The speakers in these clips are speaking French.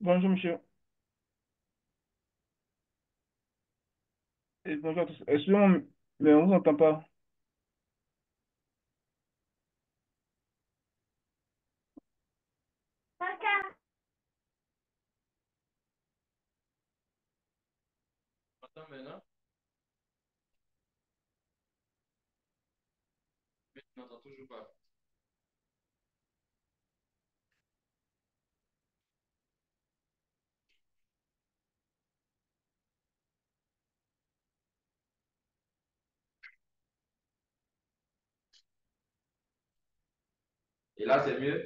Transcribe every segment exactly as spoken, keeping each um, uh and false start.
Bonjour, monsieur. Et bonjour à tous. Excusez-moi, mais on ne vous entend pas. Attends maintenant, mais tu n'entends toujours pas. Et là, c'est mieux?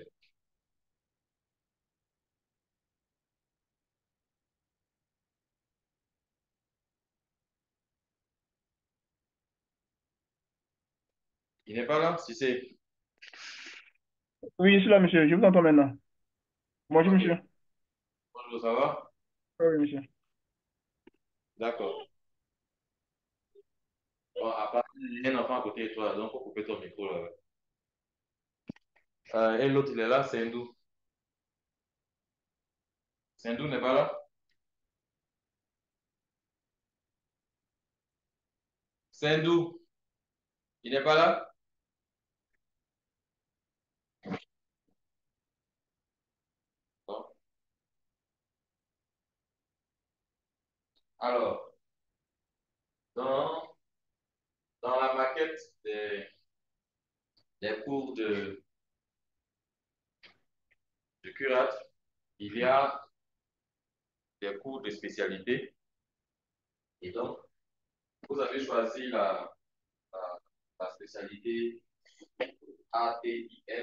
Il n'est pas là? Si c'est. Oui, je suis là, monsieur. Je vous entends maintenant. Bonjour, Ok. monsieur. Bonjour, ça va? Ah oui, monsieur. D'accord. Bon, à part, il y a un enfant à côté de toi, donc il faut couper ton micro là. Euh, et l'autre, il est là, c'est Hindou. Sindou n'est pas là? Sindou, il n'est pas là? Bon. Alors, dans, dans la maquette des, des cours de, de curate, il y a des cours de spécialité. Et donc, vous avez choisi la, la, la spécialité A T I N,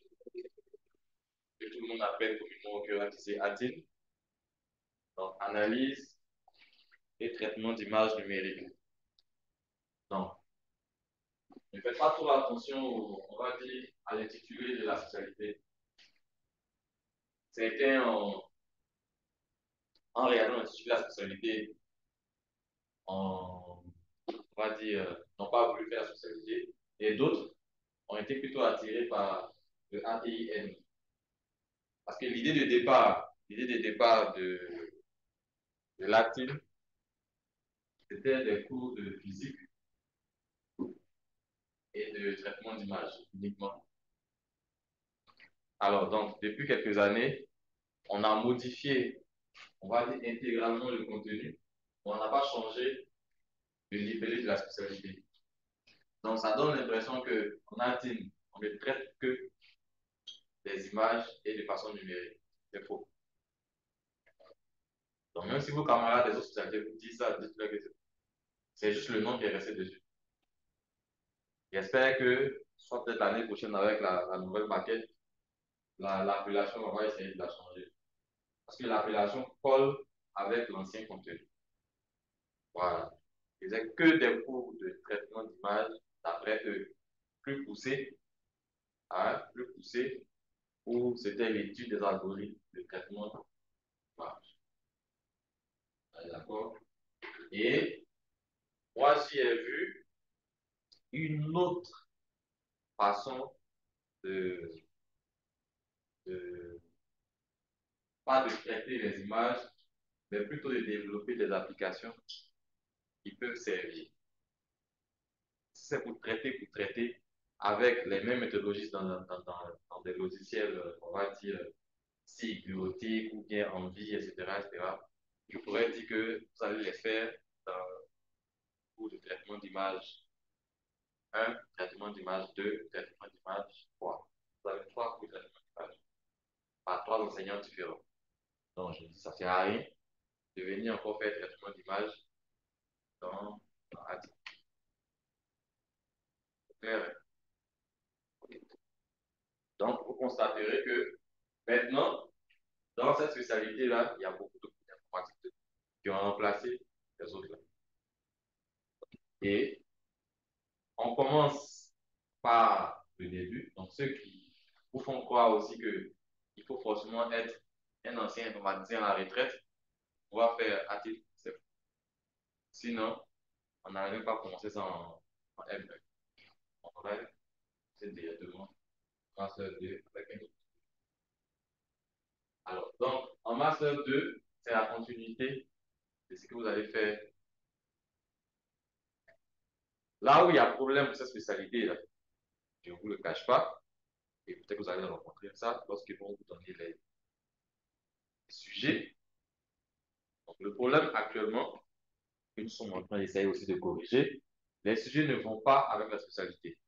que tout le monde appelle communément au curate, c'est A T I N. Donc, analyse et traitement d'images numériques. Donc, ne faites pas trop attention, au- on va dire, à l'intitulé de la spécialité. Certains, en, en regardant l'intitulé de la spécialité, en, on va dire, euh, n'ont pas voulu faire la spécialité, et d'autres ont été plutôt attirés par le A T I N. Parce que l'idée de départ, l'idée de départ de, de l'A T I N, c'était des cours de physique et de traitement d'image uniquement. Alors, donc, depuis quelques années, on a modifié, on va dire intégralement le contenu, mais on n'a pas changé le libellé de la spécialité. Donc, ça donne l'impression qu'en A T I N, on ne traite que des images et de façon numérique. C'est faux. Donc, même si vos camarades des autres spécialités vous disent ça, dites-leur que c'est juste le nom qui est resté dessus. J'espère que, soit peut-être l'année prochaine avec la, la nouvelle maquette, la- l'appellation, on va essayer de la changer. Parce que l'appellation colle avec l'ancien contenu. Voilà. Ils faisaient que des cours de traitement d'image, d'après eux, plus poussés, hein, plus poussés, où c'était l'étude des algorithmes de traitement d'image. D'accord? Et moi, j'y ai vu une autre façon de, de pas de traiter les images, mais plutôt de développer des applications qui peuvent servir. Si c'est pour traiter, pour traiter avec les mêmes méthodologies dans, dans, dans, dans des logiciels, on va dire, si bureautique ou bien en vie, et cetera, et cetera. Je pourrais dire que vous allez les faire dans le cours de traitement d'image un, traitement d'image deux, traitement d'image trois. Vous avez trois cours de traitement d'image par trois enseignants différents. Donc, je me dis, ça ne sert à rien de venir encore faire traitement d'image dans, dans A T I. Donc, vous constaterez que maintenant, dans cette spécialité-là, il y a beaucoup de cours d'informatique qui ont remplacé les autres. Et on commence par le début. Donc, ceux qui vous font croire aussi qu'il faut forcément être un ancien informaticien à la retraite, on va faire A T I. Sinon, on n'arrive même pas à commencer ça en, en M un. En vrai, c'est directement master deux avec un. Alors, donc, en master deux, c'est la continuité de ce que vous allez faire. Là où il y a problème pour cette spécialité-là, je ne vous le cache pas, et peut-être que vous allez rencontrer ça lorsqu'ils vont vous donner les sujets. Donc, le problème actuellement, que nous sommes en train d'essayer aussi de corriger, les sujets ne vont pas avec la spécialité.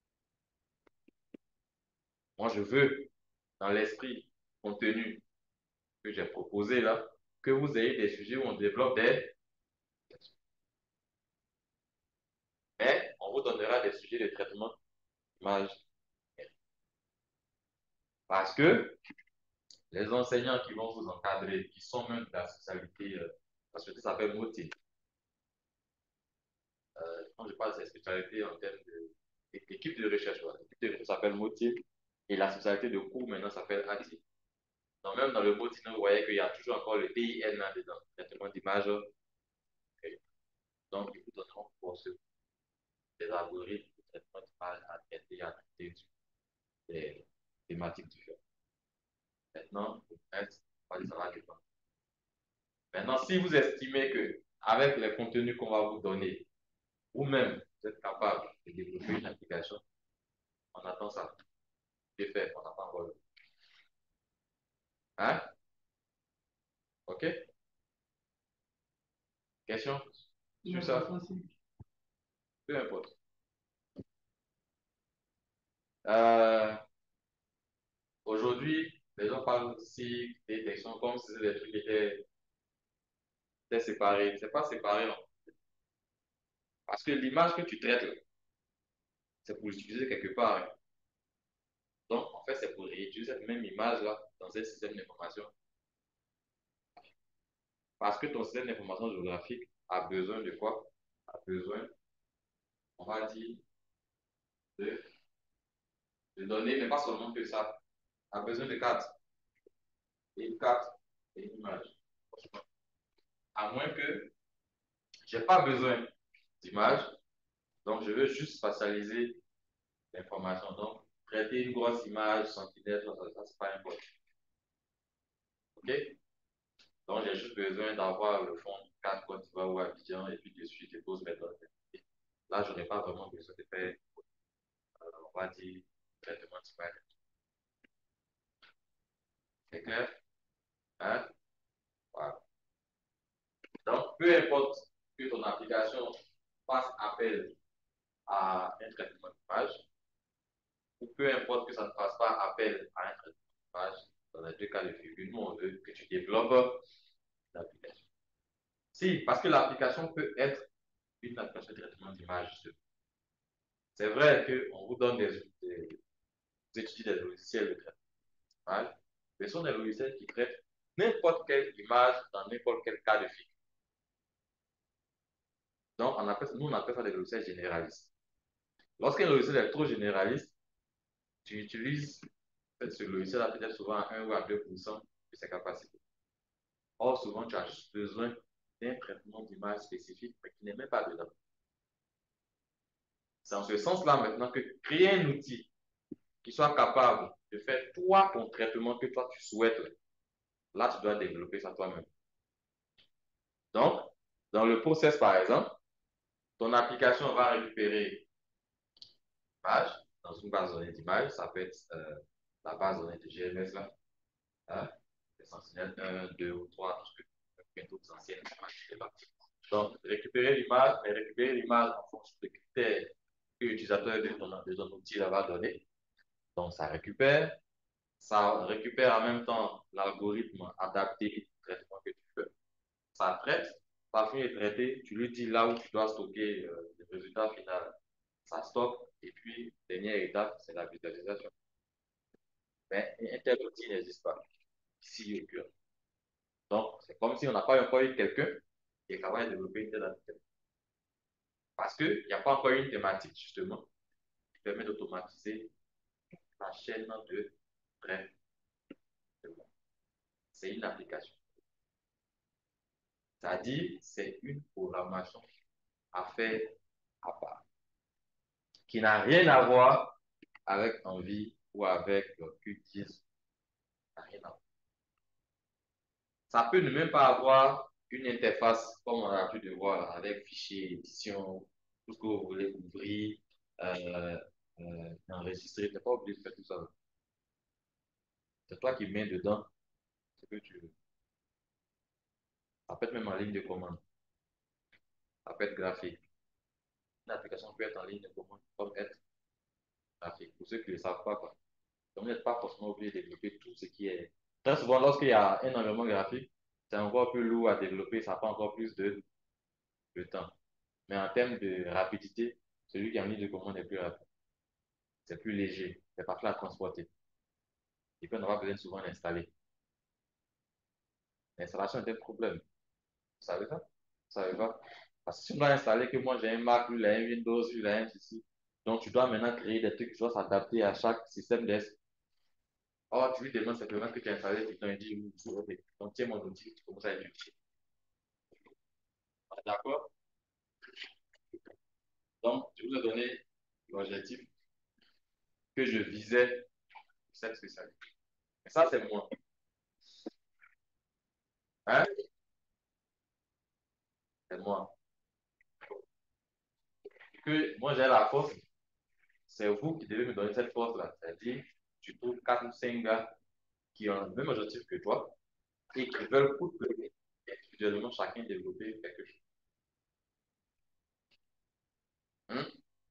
Moi, je veux, dans l'esprit contenu que j'ai proposé là, que vous ayez des sujets où on développe des... Mais on vous donnera des sujets de traitement d'image. Parce que les enseignants qui vont vous encadrer, qui sont même de la spécialité, euh, la spécialité s'appelle motif. Euh, quand je parle de cette spécialité en termes d'équipe de, de recherche, voilà. L'équipe de recherche s'appelle motif et la spécialité de cours maintenant s'appelle A T I. Donc même dans le motif, vous voyez qu'il y a toujours encore le T I N là-dedans, traitement d'image. Okay. Donc ils vous donneront pour ce, des algorithmes de traitement d'image à traiter, à traiter des thématiques différentes. Maintenant, le reste, ça va dépendre. Maintenant, si vous estimez que avec les contenus qu'on va vous donner, vous-même, vous êtes capable de développer une application, on attend ça. C'est fait, on n'a pas encore. Hein? OK? Question sur ça? Peu importe. Euh, Aujourd'hui, les gens parlent aussi des textions comme si c'était des trucs qui étaient, étaient séparés. C'est pas séparé, non. Parce que l'image que tu traites, c'est pour l'utiliser quelque part. Hein. Donc, en fait, c'est pour réutiliser cette même image-là dans un système d'information. Parce que ton système d'information géographique a besoin de quoi? A besoin, on va dire, de, de données, mais pas seulement que ça. A besoin de cartes. Et une carte et une image. À moins que je n'ai pas besoin d'image, donc je veux juste spatialiser l'information. Donc, traiter une grosse image, centimètres, ça, ça c'est pas important. OK? Donc, j'ai juste besoin d'avoir le fond quatre Côte d'Ivoire ou Abidjan et puis dessus, je dépose mes données. Là, je n'ai pas vraiment besoin de faire, euh, on va dire, traitement d'image. C'est clair? Hein? Voilà. Donc, peu importe que ton application fasse appel à un traitement d'image, ou peu importe que ça ne fasse pas appel à un traitement d'image, dans les deux cas de figure, nous, on veut que tu développes l'application. Si, parce que l'application peut être une application de traitement d'image. C'est vrai qu'on vous donne des, des, vous étudiez des logiciels de traitement d'image, mais ce sont des logiciels qui traitent n'importe quelle image dans n'importe quel cas de figure. Donc, on appelle, nous, on appelle ça des logiciels généralistes. Lorsqu'un logiciel est trop généraliste, tu utilises ce logiciel peut-être souvent à un ou à deux pour cent de ses capacités. Or, souvent, tu as juste besoin d'un traitement d'image spécifique, mais qui n'est même pas dedans. C'est en ce sens-là maintenant que créer un outil qui soit capable de faire toi ton traitement que toi tu souhaites, là, tu dois développer ça toi-même. Donc, dans le process, par exemple, ton application va récupérer l'image dans une base de données d'image. Ça peut être euh, la base de données de G M S là. Hein? Les sentinelles un, deux ou trois, tout ce que bientôt vous anciennes images. Donc, récupérer l'image, mais récupérer l'image en fonction des critères que l'utilisateur de ton, de ton outil va donner. Donc, ça récupère. Ça récupère en même temps l'algorithme adapté au traitement que tu veux. Ça traite. Ça finit de traiter. Tu lui dis là où tu dois stocker euh, le résultat final. Ça stocke. Et puis, dernière étape, c'est la visualisation. Mais un tel outil n'existe pas. Ici, au cœur. Donc, c'est comme si on n'a pas encore eu quelqu'un qui est capable de développer une telle application. Parce qu'il n'y a pas encore une thématique, justement, qui permet d'automatiser la chaîne de traitement. C'est une application. C'est-à-dire, c'est une programmation à faire à part, qui n'a rien à voir avec envie ou avec cookies. Ça n'a rien à voir. Ça peut ne même pas avoir une interface comme on a l'habitude de voir avec fichier, édition, tout ce que vous voulez ouvrir, euh, euh, enregistrer. Tu n'es pas obligé de faire tout ça. C'est toi qui mets dedans ce que tu veux. Ça peut être même en ligne de commande. Ça peut être graphique. Une application peut être en ligne de commande comme être graphique. Pour ceux qui ne le savent pas, quoi. Donc, vous n'êtes pas forcément obligé de développer tout ce qui est. Très souvent, lorsqu'il y a un environnement graphique, c'est encore plus lourd à développer, ça prend encore plus de, de temps. Mais en termes de rapidité, celui qui est en ligne de commande est plus rapide. C'est plus léger, c'est pas facile à transporter. Et puis, on aura besoin souvent d'installer. L'installation est un problème. Vous savez ça? Vous savez pas? Parce que si on doit installer que moi j'ai un Mac, lui il a un Windows, lui il a un ceci. Donc, tu dois maintenant créer des trucs qui doivent s'adapter à chaque système d'S. Oh, tu lui demandes simplement que tu as installé, puis il dit, oui, ok. Donc, tiens mon outil, tu commences à l'utiliser. D'accord? Donc, je vous ai donné l'objectif que je visais pour cette spécialité. Et ça, c'est moi. Hein? C'est moi. Que moi, j'ai la force, c'est vous qui devez me donner cette force-là. C'est-à-dire, tu trouves quatre ou cinq gars qui ont le même objectif que toi et qui veulent pour que individuellement chacun développer quelque chose. Hein?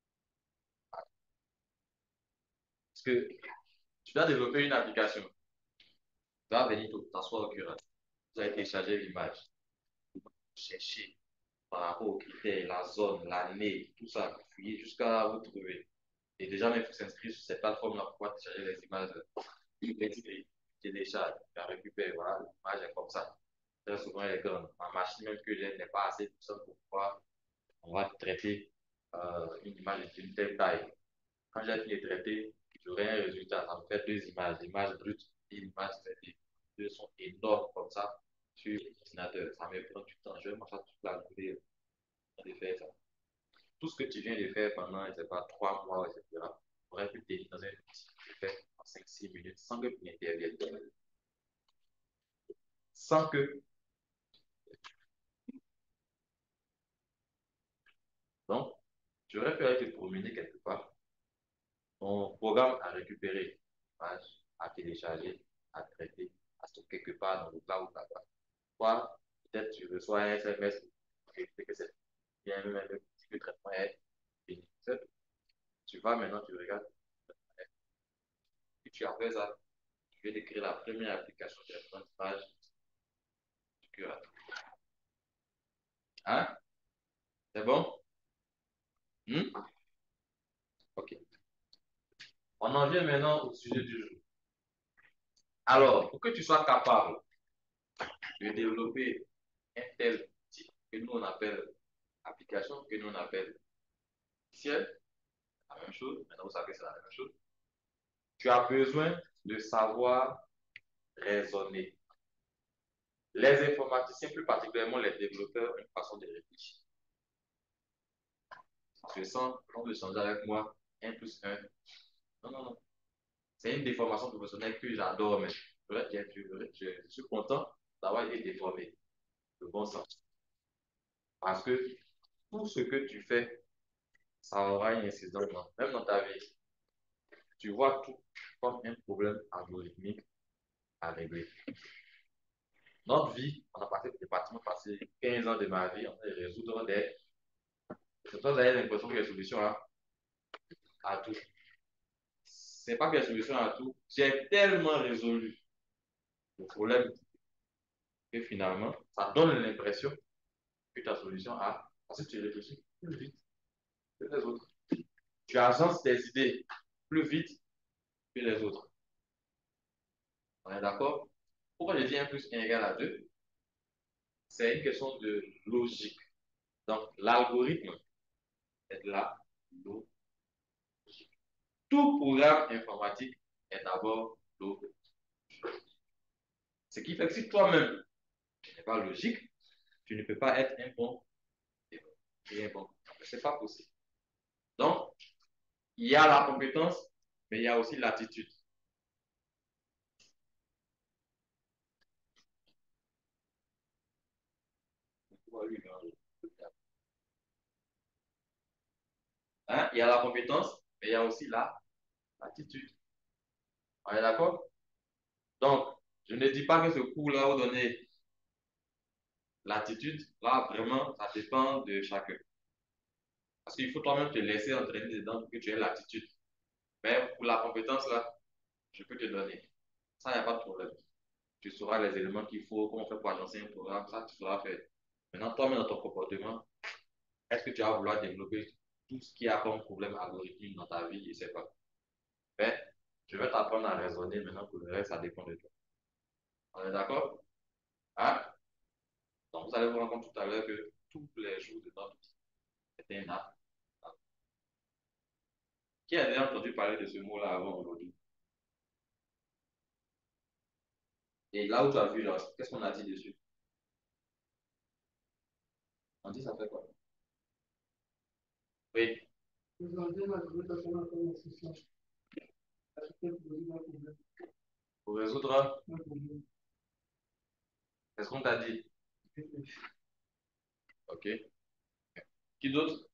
Parce que tu dois développer une application. Tu vas venir t'asseoir au cœur. Tu vas télécharger l'image, chercher par rapport aux critères, la zone, l'année, tout ça, fouiller jusqu'à vous trouver. Et déjà, même, il faut s'inscrire sur cette plateforme-là pour pouvoir télécharger les images. Tu télécharges, tu la récupères, voilà, l'image est comme ça. Très souvent, elle est grande. Ma machine même que j'ai n'est pas assez puissante pour pouvoir, on va traiter euh, une image d'une telle taille. Quand j'ai fini de traiter, j'aurai un résultat. Ça me fait deux images, l'image brute et l'image traitée. Les deux sont énormes comme ça sur l'ordinateur. Ça me prend du temps. Je vais m'asseoir toute la journée de faire ça. Tout ce que tu viens de faire pendant, je sais pas, trois mois, et cetera, tu aurais pu t'aider dans un outil de faire en cinq six minutes sans que tu n'interviennes. Sans que. Donc, tu aurais pu aller te promener quelque part. Ton programme à récupérer, à télécharger, à traiter, à stocker quelque part dans le cloud là-bas. Soit, peut-être tu reçois un S M S qui fait que c'est bien le petit traitement est fini. Tu vas maintenant, tu regardes, et tu as fait ça. Tu viens d'écrire la première application de l'apprentissage du curateur. Hein? C'est bon? Hmm? Ok. On en vient maintenant au sujet du jour. Alors, pour que tu sois capable de développer un tel type que nous on appelle application, que nous on appelle ciel, la même chose, maintenant vous savez que c'est la même chose, tu as besoin de savoir raisonner. Les informaticiens, plus particulièrement les développeurs, ont une façon de réfléchir. Je sens, quand vous échangez avec moi, un plus un. Non, non, non. C'est une déformation professionnelle que j'adore, mais je, je, je, je suis content d'avoir été déformé. Le bon sens. Parce que tout ce que tu fais, ça aura une incidence, même dans ta vie. Tu vois tout comme un problème algorithmique à régler. Notre vie, on a passé, j'ai pratiquement passé quinze ans de ma vie en train de résoudre des. Vous avez l'impression qu'il y a des solutions à, à tout. C'est pas qu'il y a des solutions à tout. J'ai tellement résolu le problème que finalement, ça donne l'impression que ta solution a. Parce que tu réfléchis plus vite que les autres. Tu agences tes idées plus vite que les autres. On est d'accord? Pourquoi je dis un plus un égale à deux? C'est une question de logique. Donc, l'algorithme est de la logique. Tout programme informatique est d'abord logique. Ce qui fait que si toi-même, tu n'es pas logique, tu ne peux pas être un bon et un bon. Ce n'est pas possible. Donc, il y a la compétence, mais il y a aussi l'attitude. Hein? Il y a la compétence, mais il y a aussi la l'attitude. On est d'accord? Donc, je ne dis pas que ce cours-là vous donner l'attitude. Là, vraiment, ça dépend de chacun. Parce qu'il faut toi-même te laisser entraîner dedans pour que tu aies l'attitude. Mais pour la compétence, là, je peux te donner. Ça, il n'y a pas de problème. Tu sauras les éléments qu'il faut, comment faire pour agencer un programme, ça, tu sauras faire. Maintenant, toi-même, dans ton comportement, est-ce que tu vas vouloir développer tout ce qui a comme problème algorithmique dans ta vie? Je ne sais pas. Mais je vais t'apprendre à raisonner maintenant, pour le reste, ça dépend de toi. On est d'accord? Hein? Donc, vous allez vous rendre compte tout à l'heure que tous les jours de notre vie, c'est un art. Qui a déjà entendu parler de ce mot-là avant aujourd'hui? Et là où tu as vu, là, qu'est-ce qu'on a dit dessus? On dit ça fait quoi? Oui. Pour résoudre, qu'est-ce qu'on t'a dit? Ok. Qui d'autre?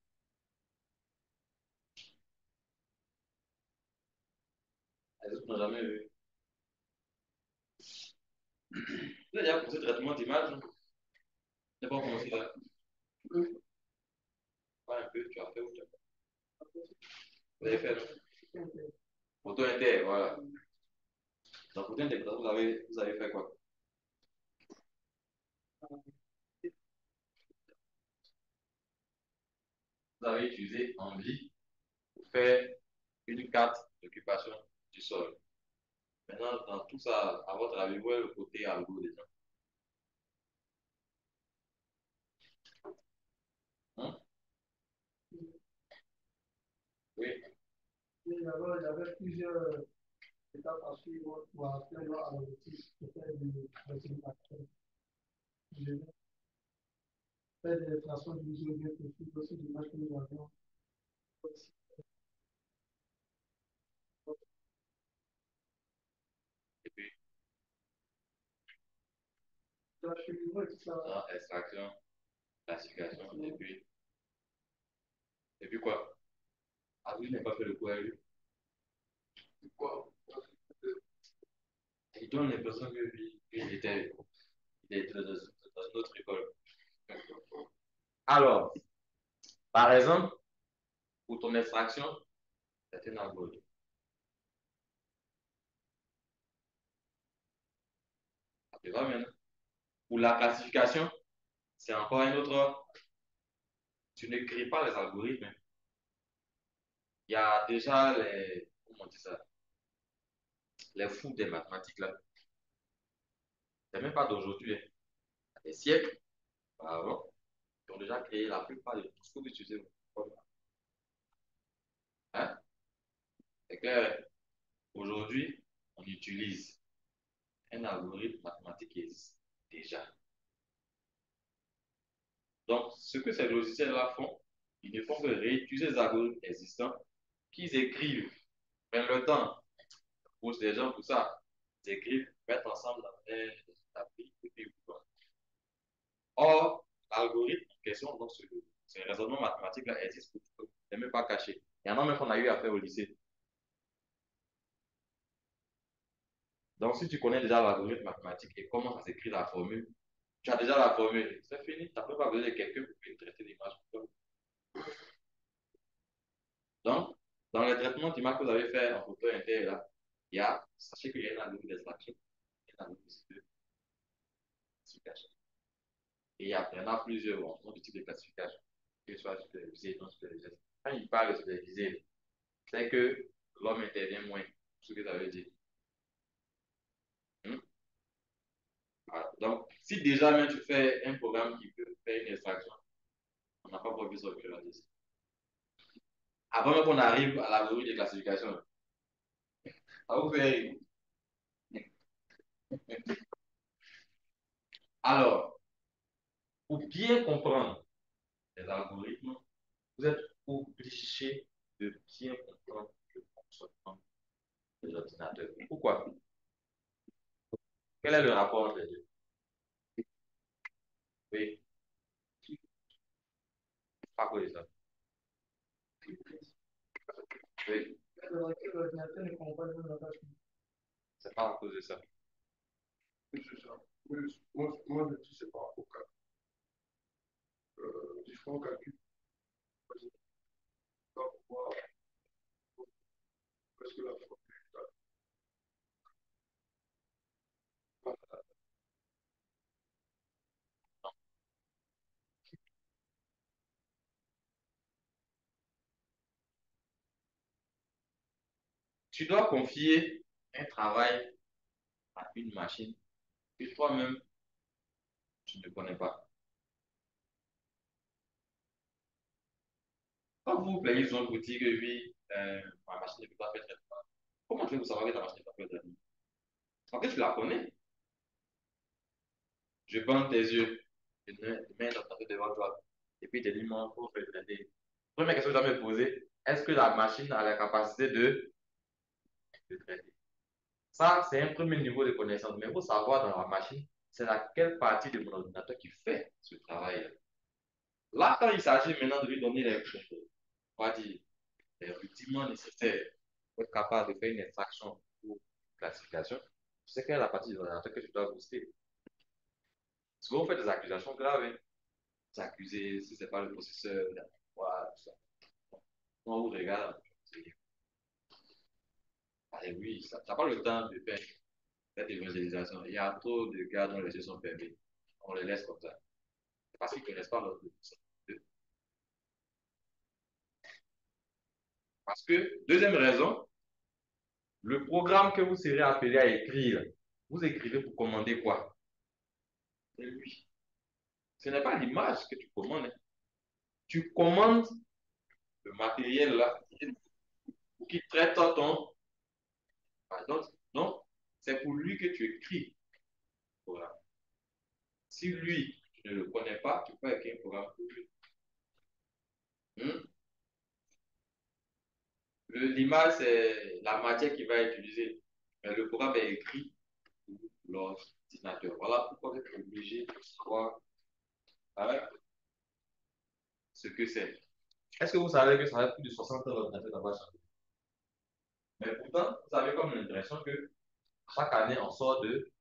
Les autres n'ont jamais vu. Tu as déjà posé traitement d'image? Tu n'as pas commencé là. Pas un peu, tu as fait ou tu as fait? Vous avez fait, non? Photo inter, voilà. Dans photo inter, vous avez, vous avez fait quoi? Vous avez utilisé Ambly pour faire une carte d'occupation du sol. Maintenant, dans tout ça, à votre avis, où est le côté algo dedans? Hein? Oui. Oui, alors, il y avait plusieurs étapes à suivre pour atteindre à l'objectif de faire des facilitations. Je vais faire des traçons de visuel bien précis, aussi des images que nous avons. Et puis, ça, extraction, classification, et puis, et puis quoi? Ah oui, il n'a pas fait le coup à lui. Quoi? Il donne l'impression que lui, il était, il était dans, dans une autre école. Alors, par exemple, pour ton extraction, c'est un algorithme. Ça te va maintenant? Pour la classification, c'est encore un autre. Tu ne crées pas les algorithmes. Il y a déjà les, comment on dit ça, les fous des mathématiques là. C'est même pas d'aujourd'hui, hein. Des siècles avant, ils ont déjà créé la plupart de tout ce que vous utilisez. Hein? C'est clair. Aujourd'hui, on utilise un algorithme mathématique qui existe déjà. Donc, ce que ces logiciels-là font, ils ne font que réutiliser les algorithmes existants qu'ils écrivent, prennent le temps, poussent des gens pour ça, ils écrivent, mettent ensemble dans un appli, et puis or, l'algorithme en question, donc ce, ce raisonnement mathématique-là existe pour tout. Il n'est même pas caché. Il y en a même qu'on a eu à faire au lycée. Donc, si tu connais déjà l'algorithme mathématique et comment ça s'écrit la formule, tu as déjà la formule. C'est fini. Tu n'as même pas besoin de quelqu'un pour venir traiter l'image. Donc, dans le traitement d'image que vous avez fait en photo inter, là, il y a, sachez qu'il y a un algorithme d'extraction, un algorithme de classification. Et il y, a, il y en a plusieurs bon, de types de classification, que ce soit supervisé, non supervisé. Quand il parle de supervisé, c'est que l'homme intervient moins, ce que ça veut dire. Hmm? Voilà. Donc, si déjà même tu fais un programme qui peut faire une extraction, on n'a pas besoin de virtualiser. Avant même qu'on arrive à l'algorithme de classification, ça vous fait rire. Alors, pour bien comprendre les algorithmes, vous êtes obligé de bien comprendre le fonctionnement de l'ordinateur. Pourquoi? Quel est le rapport entre les deux? Oui, pas quoi ça. Oui, L'ordinateur ne comprend pas le langage. c'est pas à cause de ça. Oui, c'est ça. Oui, moi, moi, je dis c'est pas au cas. Euh, différents calculs. Parce que là, pour voir, parce que la formule, Tu dois confier un travail à une machine que toi-même, tu ne connais pas. Quand vous vous plaignez, ils vont vous dire que oui, euh, ma machine ne peut pas faire traitement. Comment tu veux savoir que ta machine ne peut pas faire traitement? En fait, tu la connais. Je bande tes yeux. Je mets je mets l'ordinateur devant toi. Et puis, tu te dis, non, il faut faire traiter. Première question que je dois me poser, est-ce que la machine a la capacité de, de traiter? Ça, c'est un premier niveau de connaissance. Mais il faut savoir dans la machine, c'est laquelle partie de mon ordinateur qui fait ce travail-là. Là, quand il s'agit maintenant de lui donner les, on va dire, les rudiments nécessaires pour être capable de faire une extraction ou une classification, c'est quelle est la partie de l'ordinateur que tu dois booster. Souvent, on fait des accusations graves. Hein. S'accuser si c'est pas le processeur, voilà, tout ça. On vous regarde, allez, oui, ça n'a pas le temps de faire cette évangélisation. Il y a trop de gars dont les yeux sont fermés. On les laisse comme ça. Parce qu'ils ne connaissent pas notre Parce que, deuxième raison, le programme que vous serez appelé à écrire, vous écrivez pour commander quoi? C'est lui. Ce n'est pas l'image que tu commandes. Hein. Tu commandes le matériel là pour qu'il traite ton. Donc, donc c'est pour lui que tu écris. Voilà. Si lui, tu ne le connais pas, tu peux écrire un programme pour lui. Hmm? L'image, c'est la matière qu'il va utiliser. Mais le programme est écrit pour l'ordinateur. Voilà pourquoi vous êtes obligé de savoir hein, ce que c'est. Est-ce que vous savez que ça fait plus de soixante ans l'ordinateur n'a pas changé? Mais pourtant, vous avez comme l'impression que chaque année, on sort de.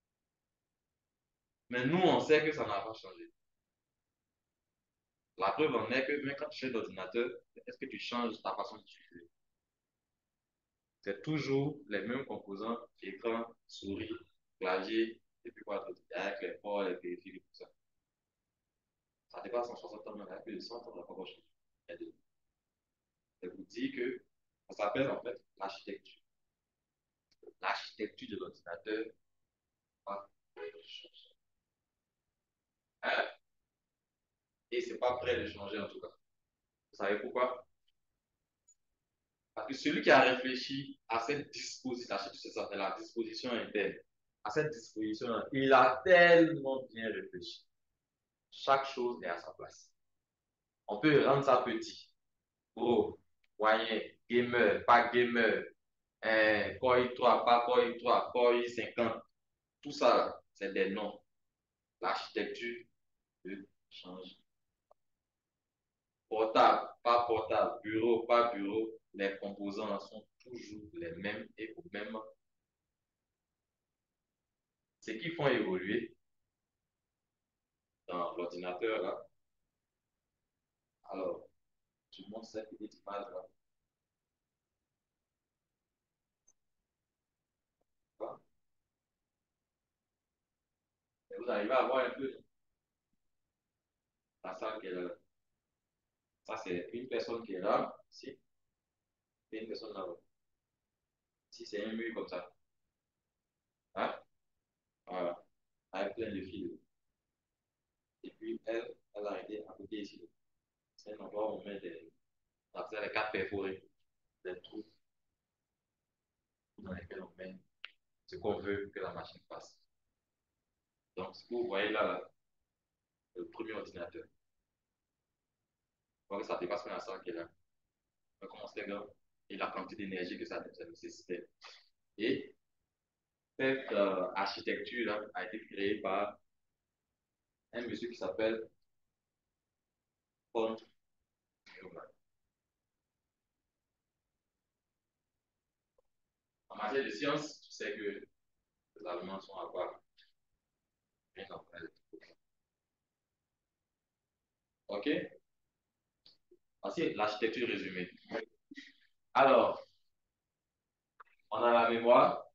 Mais nous, on sait que ça n'a pas changé. La preuve en est que même quand tu changes d'ordinateur, est-ce que tu changes ta façon d'utiliser? C'est toujours les mêmes composants, écran, souris, clavier, et puis quoi d'autre, avec les ports, les périphériques, tout ça. Ça dépasse cent soixante ans, mais avec plus de cent ans, ça n'a pas changé. Je vous dis que ça s'appelle en fait l'architecture. L'architecture de l'ordinateur va changer. Hein? Et c'est pas prêt de changer en tout cas. Vous savez pourquoi? Parce que celui qui a réfléchi à cette disposition, c'est ça, c'est la disposition interne, à cette disposition, il a tellement bien réfléchi. Chaque chose est à sa place. On peut rendre ça petit, gros, moyen, gamer, pas gamer, euh, Core i trois, pas Core i trois, Core i cinquante. Tout ça, c'est des noms. L'architecture peut changer. Portable, pas portable, bureau, pas bureau, les composants sont toujours les mêmes et au même. Ce qui font évoluer dans l'ordinateur là. Alors, je vous montre cette petite image là. Et vous arrivez à voir un peu la salle qui est là. Ça, c'est une personne qui est là, ici, et une personne là-bas. Si c'est un mur comme ça. Hein? Voilà. Avec plein de fils. Et puis, elle, elle a été à côté ici. C'est un endroit où on met des, les cartes perforées, des trous dans lesquels on met ce qu'on veut que la machine fasse. Donc, ce que vous voyez là, là le premier ordinateur. Vous voyez que ça dépasse même la salle qui est là. On commence les gars et la quantité d'énergie que ça, ça nécessitait. Et cette euh, architecture-là a été créée par un monsieur qui s'appelle Paul Newman. matière de sciences, tu sais que les Allemands sont à quoi? Bien après. OK? Ensuite, l'architecture résumée. Alors, on a la mémoire.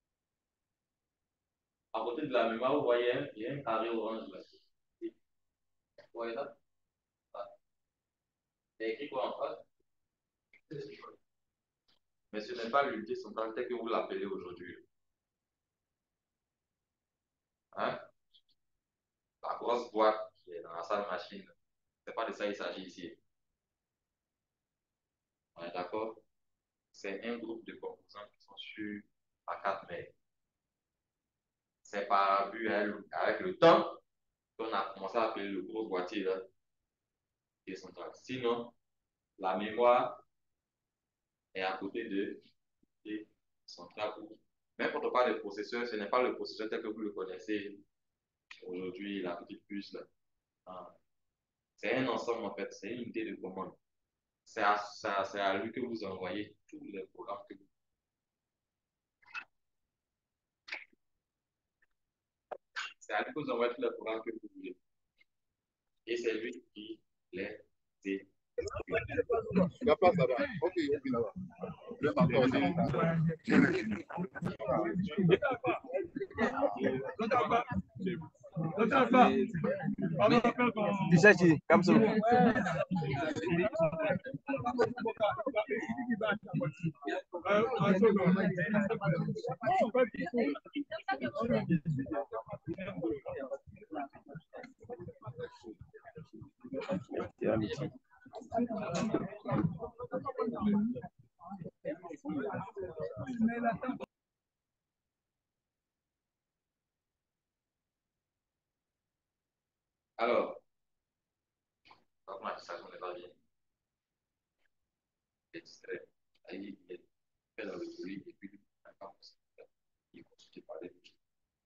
À côté de la mémoire, vous voyez, il y a un carré orange là. Vous voyez ça? Il y a écrit quoi en face? Mais ce n'est pas l'unité centrale telle que vous l'appelez aujourd'hui. Hein? La grosse boîte qui est dans la salle machine. Ce n'est pas de ça qu'il s'agit ici. On est d'accord? C'est un groupe de composants qui sont sur à quatre mètres. C'est par but avec le temps qu'on a commencé à appeler le gros boîtier là, qui est central. Sinon, la mémoire est à côté de l'unité centrale. Même quand on parle de processeur, ce n'est pas le processeur tel que vous le connaissez aujourd'hui, la petite puce là. Ah. C'est un ensemble en fait, c'est une unité de commande. C'est à, à, à lui que vous envoyez tous les programmes que vous. C'est à lui que vous envoyez tous les programmes que vous voulez. Et c'est lui qui les exécute. Il n'y a pas ça va. Ok, ok, là-bas. Le marteau aussi. Disachi, comme ça. Alors, l'apprentissage n'est pas bien. Il est distrait. Il est fait dans le bruit et puis il est consulté par les bouches.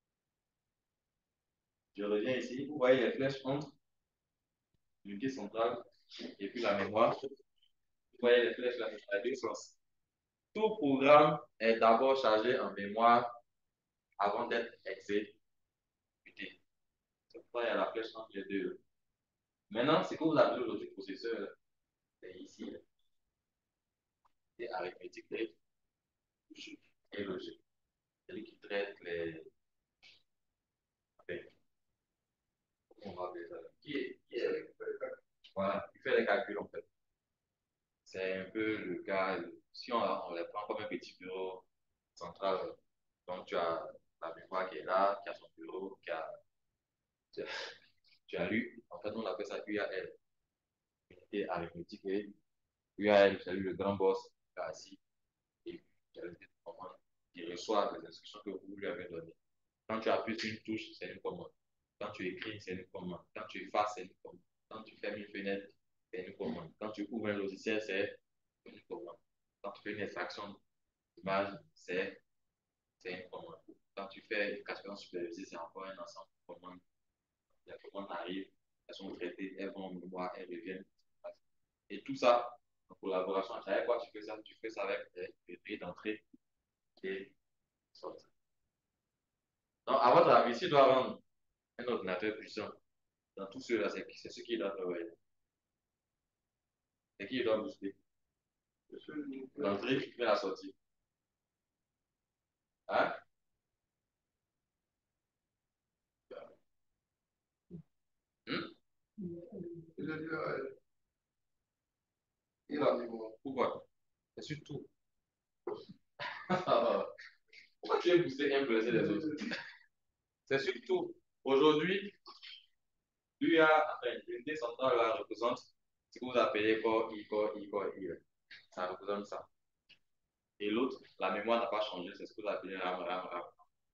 Je reviens ici. Vous voyez les flèches entre l'unité centrale et puis la mémoire. Vous voyez les flèches là, à deux sens. Tout programme est d'abord chargé en mémoire avant d'être exécuté. C'est pourquoi il y a la flèche entre les deux. Maintenant, ce que vous appelez aujourd'hui processeur, c'est ici. C'est arithmétique et logique. C'est lui qui traite les. Enfin, comment on va appeler ça? Qui est, qui est... Voilà, il fait les calculs en fait. C'est un peu le cas. Si on, on les prend comme un petit bureau central, donc tu as la mémoire qui est là, qui a son bureau, qui a. Tu as lu, en fait, on appelle ça U A L, unité arithmétique et U A L, c'est le grand boss qui est assis et qui a l'unité de commande qui reçoit les instructions que vous lui avez données. Quand tu appuies sur une touche, c'est une commande. Quand tu écris, c'est une commande. Quand tu effaces, c'est une commande. Quand tu fermes une fenêtre, c'est une commande. Quand tu ouvres un logiciel, c'est une commande. Quand tu fais une extraction d'image, c'est une commande. Quand tu fais une classification supervisée, c'est encore un ensemble de commandes. Les commandes arrivent, elles sont traitées, elles vont en mémoire, elles reviennent. Et tout ça, en collaboration, à chaque fois que tu fais ça, tu fais ça avec des grilles d'entrée et sortie. Donc, à votre avis, s'il doit rendre un ordinateur puissant, dans tout cela, c'est ce qui doit travailler. C'est qui doit booster? L'entrée et la sortie. Hein? Hmm? Pourquoi? C'est surtout. Pourquoi tu veux booster un blessé des autres? C'est surtout. Aujourd'hui, lui a, enfin, l'unité centrale là, représente ce que vous appelez corps I, corps I, corps I. Ça représente ça. Et l'autre, la mémoire n'a pas changé, c'est ce que vous appelez RAM, RAM, RAM.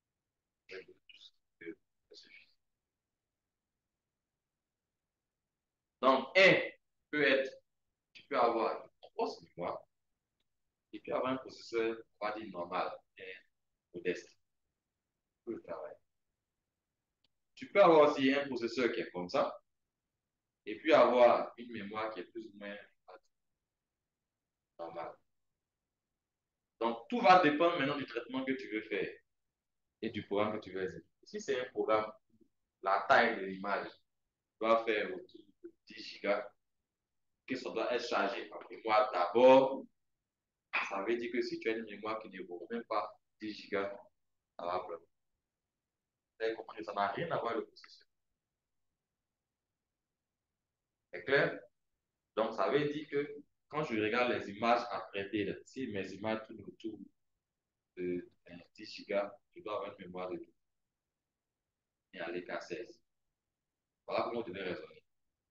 Donc, un peut être, tu peux avoir une grosse mémoire, et puis avoir un processeur, on va dire normal, modeste. Pour le travail. Tu peux avoir aussi un processeur qui est comme ça, et puis avoir une mémoire qui est plus ou moins normale. Donc, tout va dépendre maintenant du traitement que tu veux faire et du programme que tu veux exécuter. Si c'est un programme, la taille de l'image doit faire autour de dix gigas, que ça doit être chargé en mémoire d'abord. Ça veut dire que si tu as une mémoire qui ne vaut même pas dix gigas, ça va bloquer. Vous avez compris, ça n'a rien à voir avec le processus. C'est clair? Donc, ça veut dire que quand je regarde les images à traiter, là, si mes images tournent autour de euh, dix gigas, je dois avoir une mémoire de tout et aller qu'à seize. Voilà comment je devais raisonner.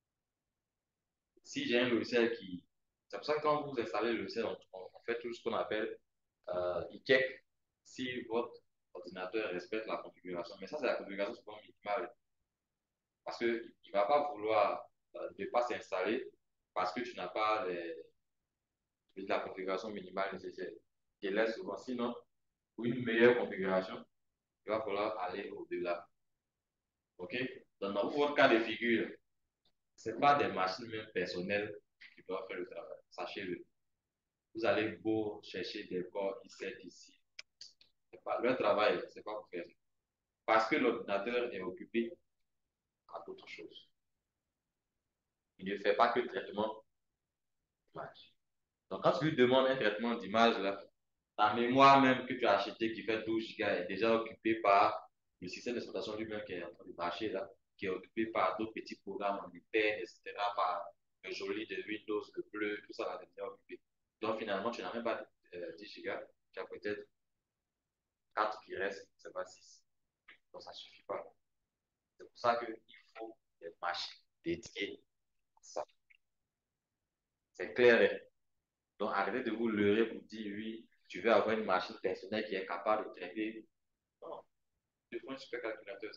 Si j'ai un logiciel qui. C'est pour ça que quand vous installez le logiciel, on, on- on fait tout ce qu'on appelle euh, il check si votre ordinateur respecte la configuration. Mais ça, c'est la configuration souvent minimale. Parce qu'il ne va pas vouloir euh, ne pas s'installer parce que tu n'as pas les, la configuration minimale nécessaire. Il laisse souvent. Sinon, pour une meilleure configuration, il va falloir aller au-delà. OK? Donc, dans votre cas de figure, ce n'est pas des machines même personnelles qui doivent faire le travail. Sachez-le. Vous allez beau chercher des corps i sept ici. Pas, leur travail, c'est pas pour faire ça. Parce que l'ordinateur est occupé à d'autres choses. Il ne fait pas que le traitement d'image. Donc, quand tu lui demandes un traitement d'image, là, ta mémoire même que tu as acheté qui fait douze gigas est déjà occupée par le système d'exploitation lui-même qui est en train de marcher là, qui est occupé par d'autres petits programmes en interne, et cetera, par le joli de Windows, le bleu, tout ça là, est déjà occupé. Donc, finalement, tu n'as même pas euh, dix gigas, tu as peut-être quatre qui restent, c'est pas six. Donc, ça ne suffit pas. C'est pour ça qu'il faut des machines dédiées à ça. C'est clair. Hein? Donc, arrêtez de vous leurrer pour dire oui, tu veux avoir une machine personnelle qui est capable de traiter. Non, il faut un supercalculateur.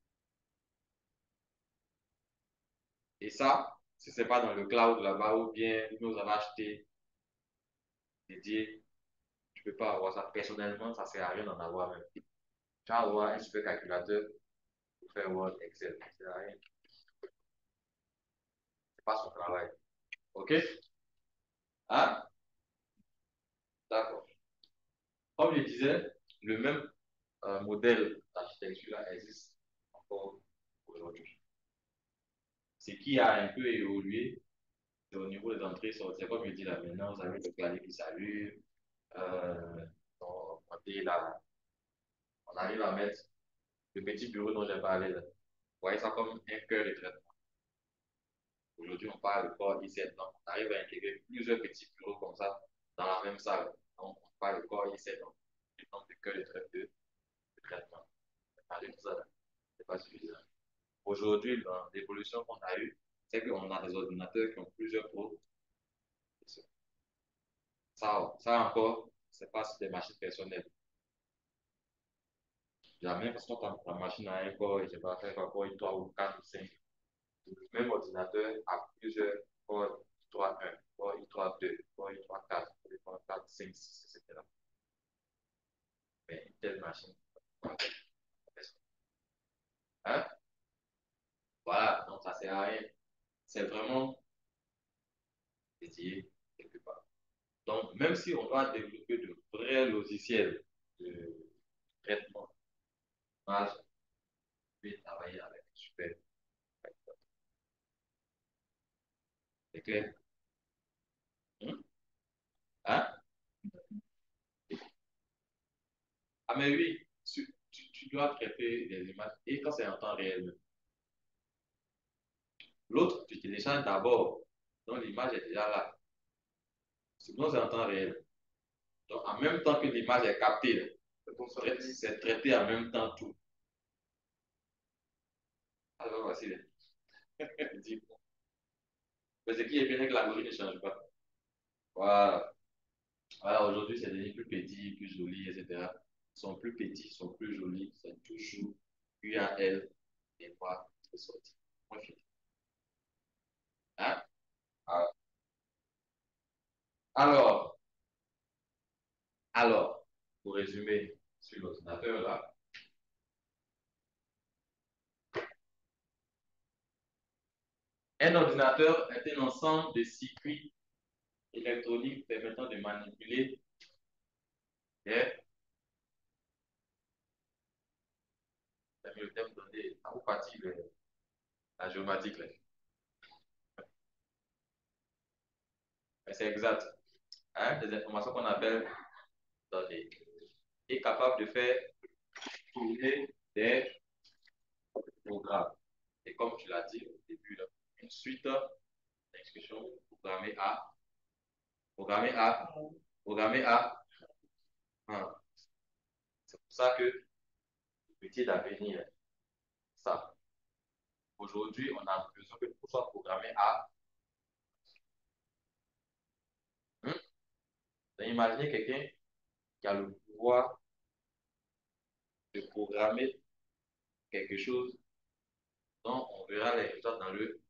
Et ça, si ce n'est pas dans le cloud là-bas ou bien nous avons acheté dédié, tu ne peux pas avoir ça. Personnellement, ça ne sert à rien d'en avoir même. Tu vas avoir un supercalculateur pour faire Word, Excel. Ça ne sert à rien. Ce n'est pas son travail. OK? Hein? D'accord. Comme je disais, le même euh, modèle d'architecture-là existe encore aujourd'hui. Ce qui a un peu évolué, c'est au niveau des entrées sorties. Comme je dis là, maintenant, vous avez le clavier qui s'allume, euh, on, on, la, on arrive à mettre le petit bureau dont j'ai parlé là. Vous voyez ça comme un cœur de traitement. Aujourd'hui, on parle de corps i sept, donc on arrive à intégrer plusieurs petits bureaux comme ça dans la même salle. Donc, on parle de corps i sept, donc le nombre de cœurs de, tra de, de traitement. Parler de tout ça, c'est pas suffisant. Aujourd'hui, l'évolution qu'on a eue, c'est qu'on a des ordinateurs qui ont plusieurs pros. Ça, ça encore, c'est pas sur des machines personnelles. Jamais parce que ta, ta machine a un corps et je vais faire un corps i trois ou quatre ou cinq. Le même ordinateur a plusieurs corps i trois un, corps i trois deux, corps i trois quatre, corps i trois quatre, cinq, six, et cetera. Mais une telle machine, hein? Voilà, donc ça sert à rien. C'est vraiment dédié quelque part. Donc, même si on doit développer de vrais logiciels de traitement, moi, je vais travailler avec super. C'est clair? Hein? Hein? Ah, mais oui, tu, tu, tu dois traiter les images et quand c'est en temps réel. L'autre, tu télécharges d'abord. Donc, l'image est déjà là. Sinon, c'est en temps réel. Donc, en même temps que l'image est captée, c'est traité en même temps tout. Ah, c'est pas facile. Mais ce qui est bien, c'est que l'algorithme ne change pas. Voilà. Voilà, aujourd'hui, c'est devenu plus petit, plus joli, et cetera. Ils sont plus petits, ils sont plus jolis, c'est toujours U A L et pas de sortie. Point fini. Hein? Ah. Alors, alors, pour résumer sur l'ordinateur là, un ordinateur est un ensemble de circuits électroniques permettant de manipuler est, le thème donné, à vous fatigue la géomatique. C'est exact. Hein, des informations qu'on appelle données. Est capable de faire tourner des programmes. Et comme tu l'as dit au début, là, une suite d'instructions programmées à, programmées à, programmées à. Hein. C'est pour ça que le métier d'avenir, ça. Aujourd'hui, on a besoin que tout soit programmé à. Hein? Imaginez quelqu'un qui a le pouvoir de programmer quelque chose dont on verra les résultats dans le.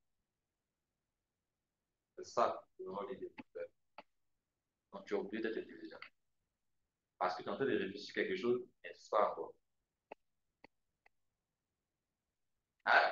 C'est ça, le rôle des développeurs. Donc, tu es obligé d'être intelligent. Parce que tu es en train de réfléchir quelque chose, mais ce pas encore. Ah,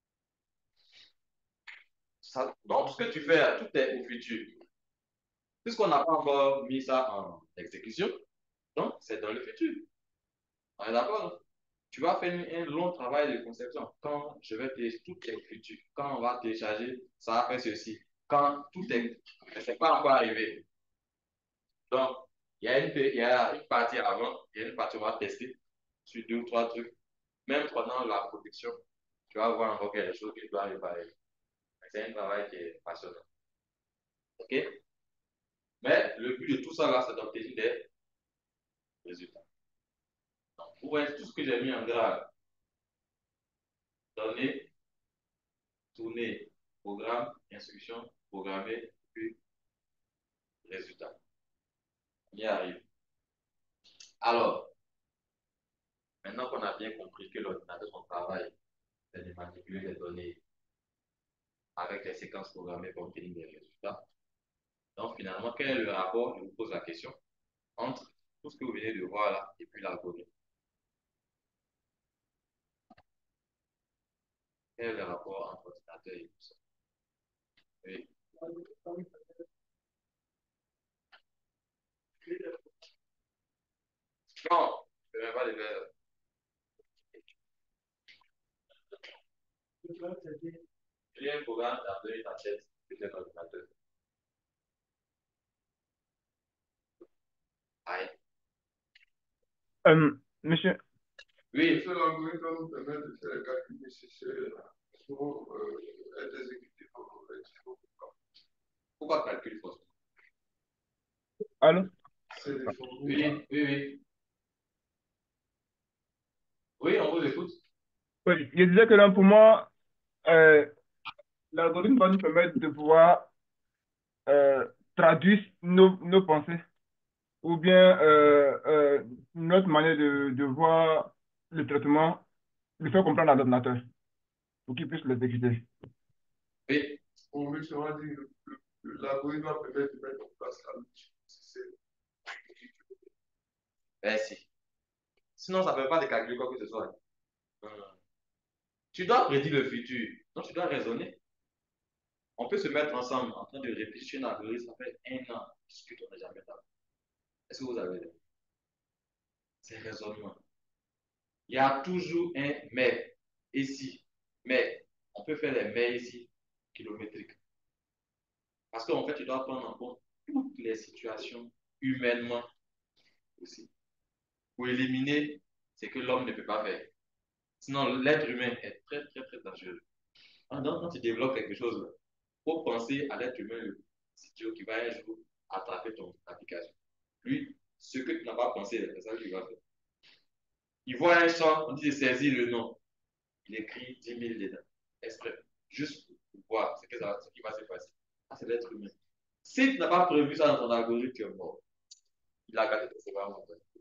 ça, donc, tout ce que tu fais, tout est au futur. Puisqu'on n'a pas encore mis ça en exécution, donc c'est dans le futur. On est d'accord? Tu vas faire un, un long travail de conception. Quand je vais télécharger, tout est futur. Quand on va télécharger, ça va faire ceci. Quand tout est, c'est pas encore arrivé. Donc, il y a une, il y a une partie avant, il y a une partie où on va tester sur deux ou trois trucs. Même pendant la production, tu vas voir encore quelque chose qui doit réparer. C'est un travail qui est passionnant. OK? Mais le but de tout ça, là, c'est d'obtenir des résultats. Donc, vous voyez tout ce que j'ai mis en grave. Données, tourner, programme, instruction, programmer, puis résultat. On y arrive. Alors, maintenant qu'on a bien compris que l'ordinateur, son travail, c'est de manipuler les données avec les séquences programmées pour obtenir des résultats. Donc, finalement, quel est le rapport, je vous pose la question, entre tout ce que vous venez de voir là et puis l'algorithme? Quel est le rapport entre l'ordinateur et tout ça? Oui. Non, je ne vais pas les faire. Il y a un programme d'appeler ta tête, peut-être l'ordinateur. Aïe. Euh, monsieur, Oui. Ce l'algorithme va nous permettre de faire les calculs nécessaires pour euh, être exécutés par les différents programmes. Pourquoi calcul forcément? allô? C'est des formules. Oui, oui, oui. Oui, on vous écoute. Oui, je disais que là, pour moi, euh, l'algorithme va nous permettre de pouvoir euh, traduire nos, nos pensées ou bien euh, euh, notre manière de, de voir le traitement, le faire comprendre à l'ordinateur pour qu'il puisse l'exécuter. Oui. Pour mieux se rendre, l'algorithme va permettre de mettre en place la logique nécessaire. Merci. Sinon, ça ne peut pas de calculer quoi que ce soit. Hum. Tu dois prédire le futur. Donc, tu dois raisonner. On peut se mettre ensemble en train de réfléchir un algorithme. Ça fait un an. Discute, on n'a jamais parlé. Est-ce que vous avez vu? C'est raisonnement. Il y a toujours un mais ici. Mais on peut faire les mais ici kilométriques. Parce qu'en fait, tu dois prendre en compte toutes les situations humainement aussi. Pour éliminer ce que l'homme ne peut pas faire. Sinon, l'être humain est très, très, très dangereux. Donc, quand tu développes quelque chose, il faut penser à l'être humain, le idiot qui va un jour attraper ton application. Lui, ce que tu n'as pas pensé, c'est ça qu'il va faire. Il voit un champ, on dit de saisir le nom. Il écrit dix mille dedans. Exprès. Juste pour voir ce, que ça, ce qui va se passer. Ah, c'est l'être humain. Si tu n'as pas prévu ça dans ton algorithme, tu es mort. Il a gâté ton programme.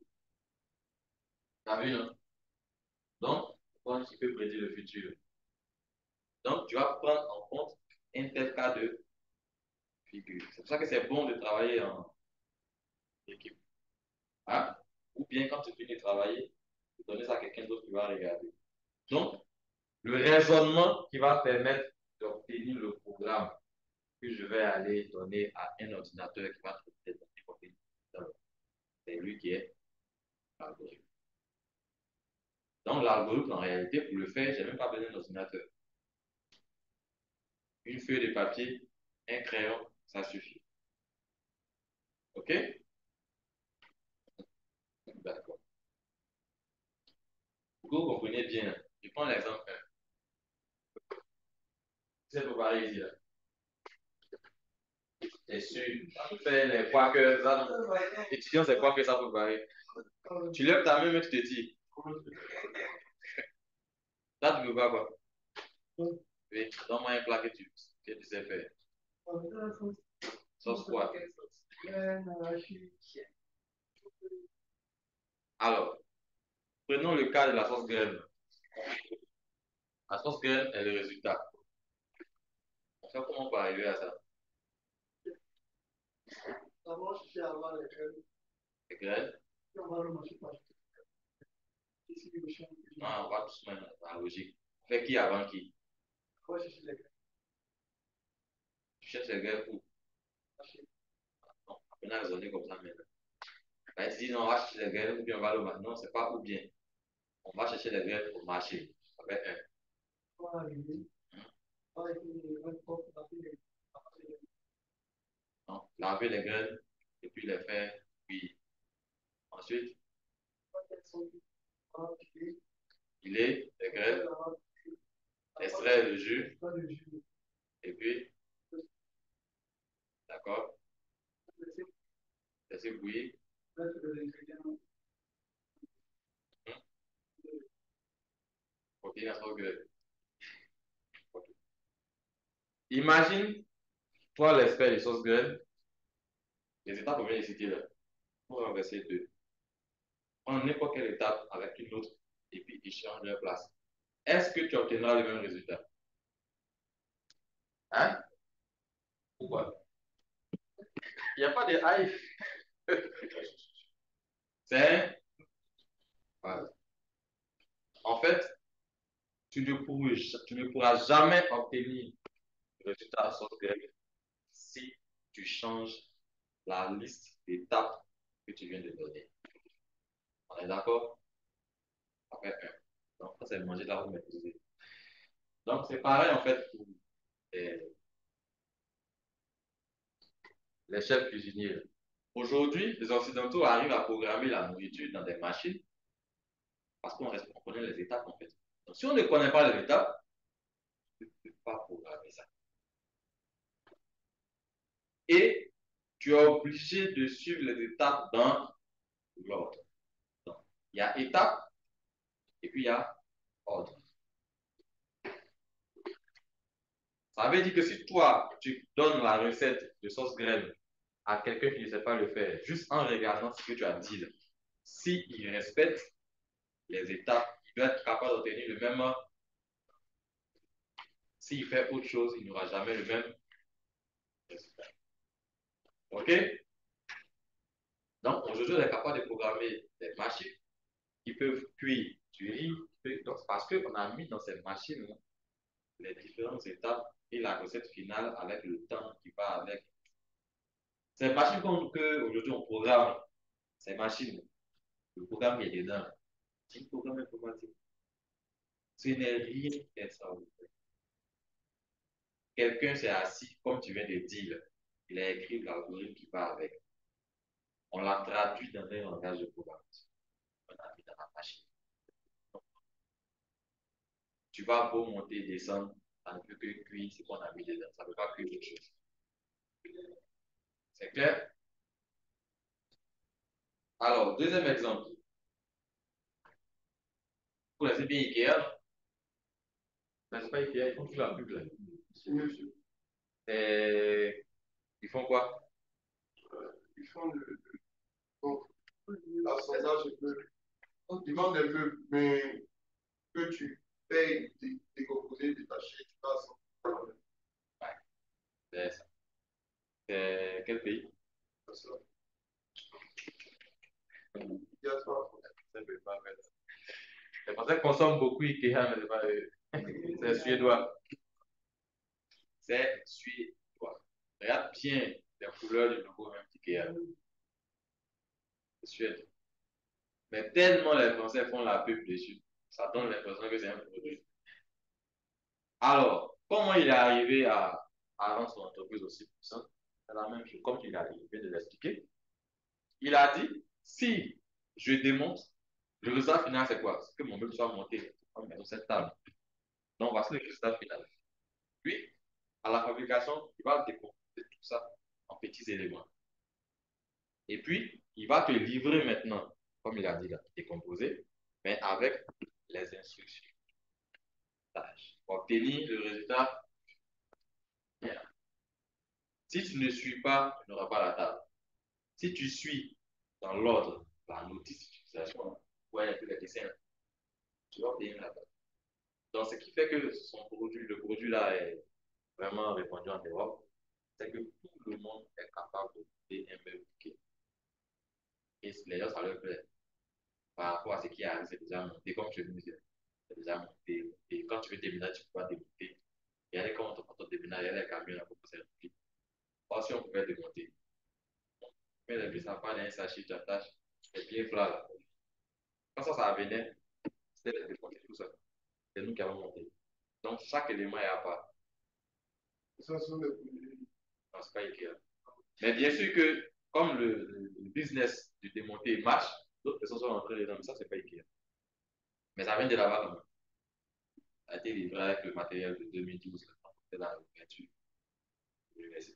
T'as vu, non? Donc, comment tu peux prédire le futur? Donc, tu vas prendre en compte un tel cas de figure. C'est pour ça que c'est bon de travailler en équipe. Hein? Ou bien quand tu finis de travailler, tu donnes ça à quelqu'un d'autre qui va regarder. Donc, le raisonnement qui va permettre d'obtenir le programme que je vais aller donner à un ordinateur qui va trouver des données, c'est lui qui est l'algorithme. Donc, l'algorithme, en réalité, pour le faire, je n'ai même pas besoin d'un ordinateur. Une feuille de papier, un crayon, ça suffit. OK? D'accord. Pour que vous compreniez bien, je prends l'exemple un. C'est pour parler ici, là. T'es sûr, fais les quoi que ça. Étudiant, c'est quoi que ça peut varier. Tu lèves ta main, mais tu te dis. Là, tu ne veux pas quoi. Oui, donne-moi un plat que tu, que tu sais faire. Sauce quoi? Alors, prenons le cas de la sauce graine. La sauce graine est le résultat. On sait comment on peut arriver à ça. Les graines. Ah, on va doucement dans la logique. Fait qui avant qui? Tu cherches les graines où? Non, on a raisonné comme ça maintenant. Ben, tu dis non, on va chercher les graines ou bien on va le marché. Non, c'est pas ou bien. On va chercher les graines au marché. Ça fait un. Non, laver les graines et puis les faire cuire. Ensuite, il est les graines, extraire le jus et puis, d'accord, laisser bouillir. Ok, la sauce graine. Okay. Imagine, toi l'expert de sauce graine, les étapes qu'on vient de citer là, pour renverser deux. Prends n'importe quelle étape avec une autre et puis échange leur place. Est-ce que tu obtiendras le même résultat? Hein? Pourquoi? Il n'y a pas de hype. C'est. Voilà. En fait, tu ne, pourras, tu ne pourras jamais obtenir le résultat à sauce grecque si tu changes la liste d'étapes que tu viens de donner. On est d'accord? Après un. Donc, ça, c'est manger là où maîtriser. Donc, c'est pareil en fait pour les, les chefs cuisiniers. Aujourd'hui, les Occidentaux arrivent à programmer la nourriture dans des machines parce qu'on connaît les étapes en fait. Donc, si on ne connaît pas les étapes, on ne peut pas programmer ça. Et tu es obligé de suivre les étapes dans l'ordre. Donc, il y a étape et puis il y a ordre. Ça veut dire que si toi, tu donnes la recette de sauce graine à quelqu'un qui ne sait pas le faire, juste en regardant ce que tu as dit, s'il respecte les étapes, il doit être capable d'obtenir le même. S'il fait autre chose, il n'aura jamais le même résultat. OK? Donc, aujourd'hui, on est capable de programmer des machines qui peuvent cuire du riz. Donc, parce qu'on a mis dans ces machines les différentes étapes et la recette finale avec le temps qui va avec. Ces machines qu'aujourd'hui on programme, ces machines, le programme est dedans. C'est un programme informatique. Ce n'est rien d'extraordinaire. Quelqu'un s'est assis, comme tu viens de dire, il a écrit l'algorithme qui va avec. On l'a traduit dans un langage de programmation. On a mis dans la machine. Tu vas beau monter et descendre, ça ne peut que cuire ce qu'on a mis dedans. Ça ne peut pas cuire autre chose. C'est clair? Alors, deuxième exemple. Vous connaissez bien Ikea? C'est pas Ikea, ils font tout la pub là. Et ils font quoi? Ils font le. Bon, l'assemblage de meubles. Ils vendent des meubles, mais que tu payes, décomposer, détacher, tu passes. Ouais, c'est ça. C'est quel pays? Il y a trois. C'est pour ça qu'on consomme beaucoup Ikea, mais c'est pas eux. C'est suédois. C'est suédois. Regarde bien les couleurs du logo même Ikea. C'est Suède. Mais tellement les Français font la pub dessus, ça donne l'impression que c'est un produit. Alors, comment il est arrivé à, à rendre son entreprise aussi puissante? C'est la même chose, comme il, a, il vient de l'expliquer. Il a dit, si je démontre, le résultat final, c'est quoi? C'est que mon meuble soit monté dans cette table. Donc, voici le résultat final. Puis, à la fabrication, il va décomposer tout ça en petits éléments. Et puis, il va te livrer maintenant, comme il a dit là, décomposé, mais avec les instructions. Pour obtenir le résultat, si tu ne suis pas, tu n'auras pas la table. Si tu suis dans l'ordre, la notice d'utilisation, ouais, les dessins, tu vas obtenir la table. Donc, ce qui fait que son produit, le produit là est vraiment répandu en Europe, c'est que tout le monde est capable de monter un meuble. Et les gens, ça leur plaît. Par rapport à ce qui arrive, c'est déjà monté, comme je vous disais. C'est déjà monté. Et quand tu veux déménager, tu peux pas démonter. Il y a des quand on déménage, il y a des camions là pour que ça remplit. Or, si on pouvait démonter, mais les ça pas dans un sachet, tu attaches, c'est bien plat là. Quand ça, ça venait, c'était les démonter tout ça. C'est nous qui avons monté. Donc, chaque élément est à part. Ça sont des produits. Non, c'est pas Ikea. Mais bien sûr que, comme le, le, le business du démonter marche, d'autres personnes sont entrées dedans, mais ça, c'est pas Ikea. Mais ça vient de là-bas quand même. Ça a été livré avec le matériel de deux mille douze, c'était dans l'ouverture de l'université.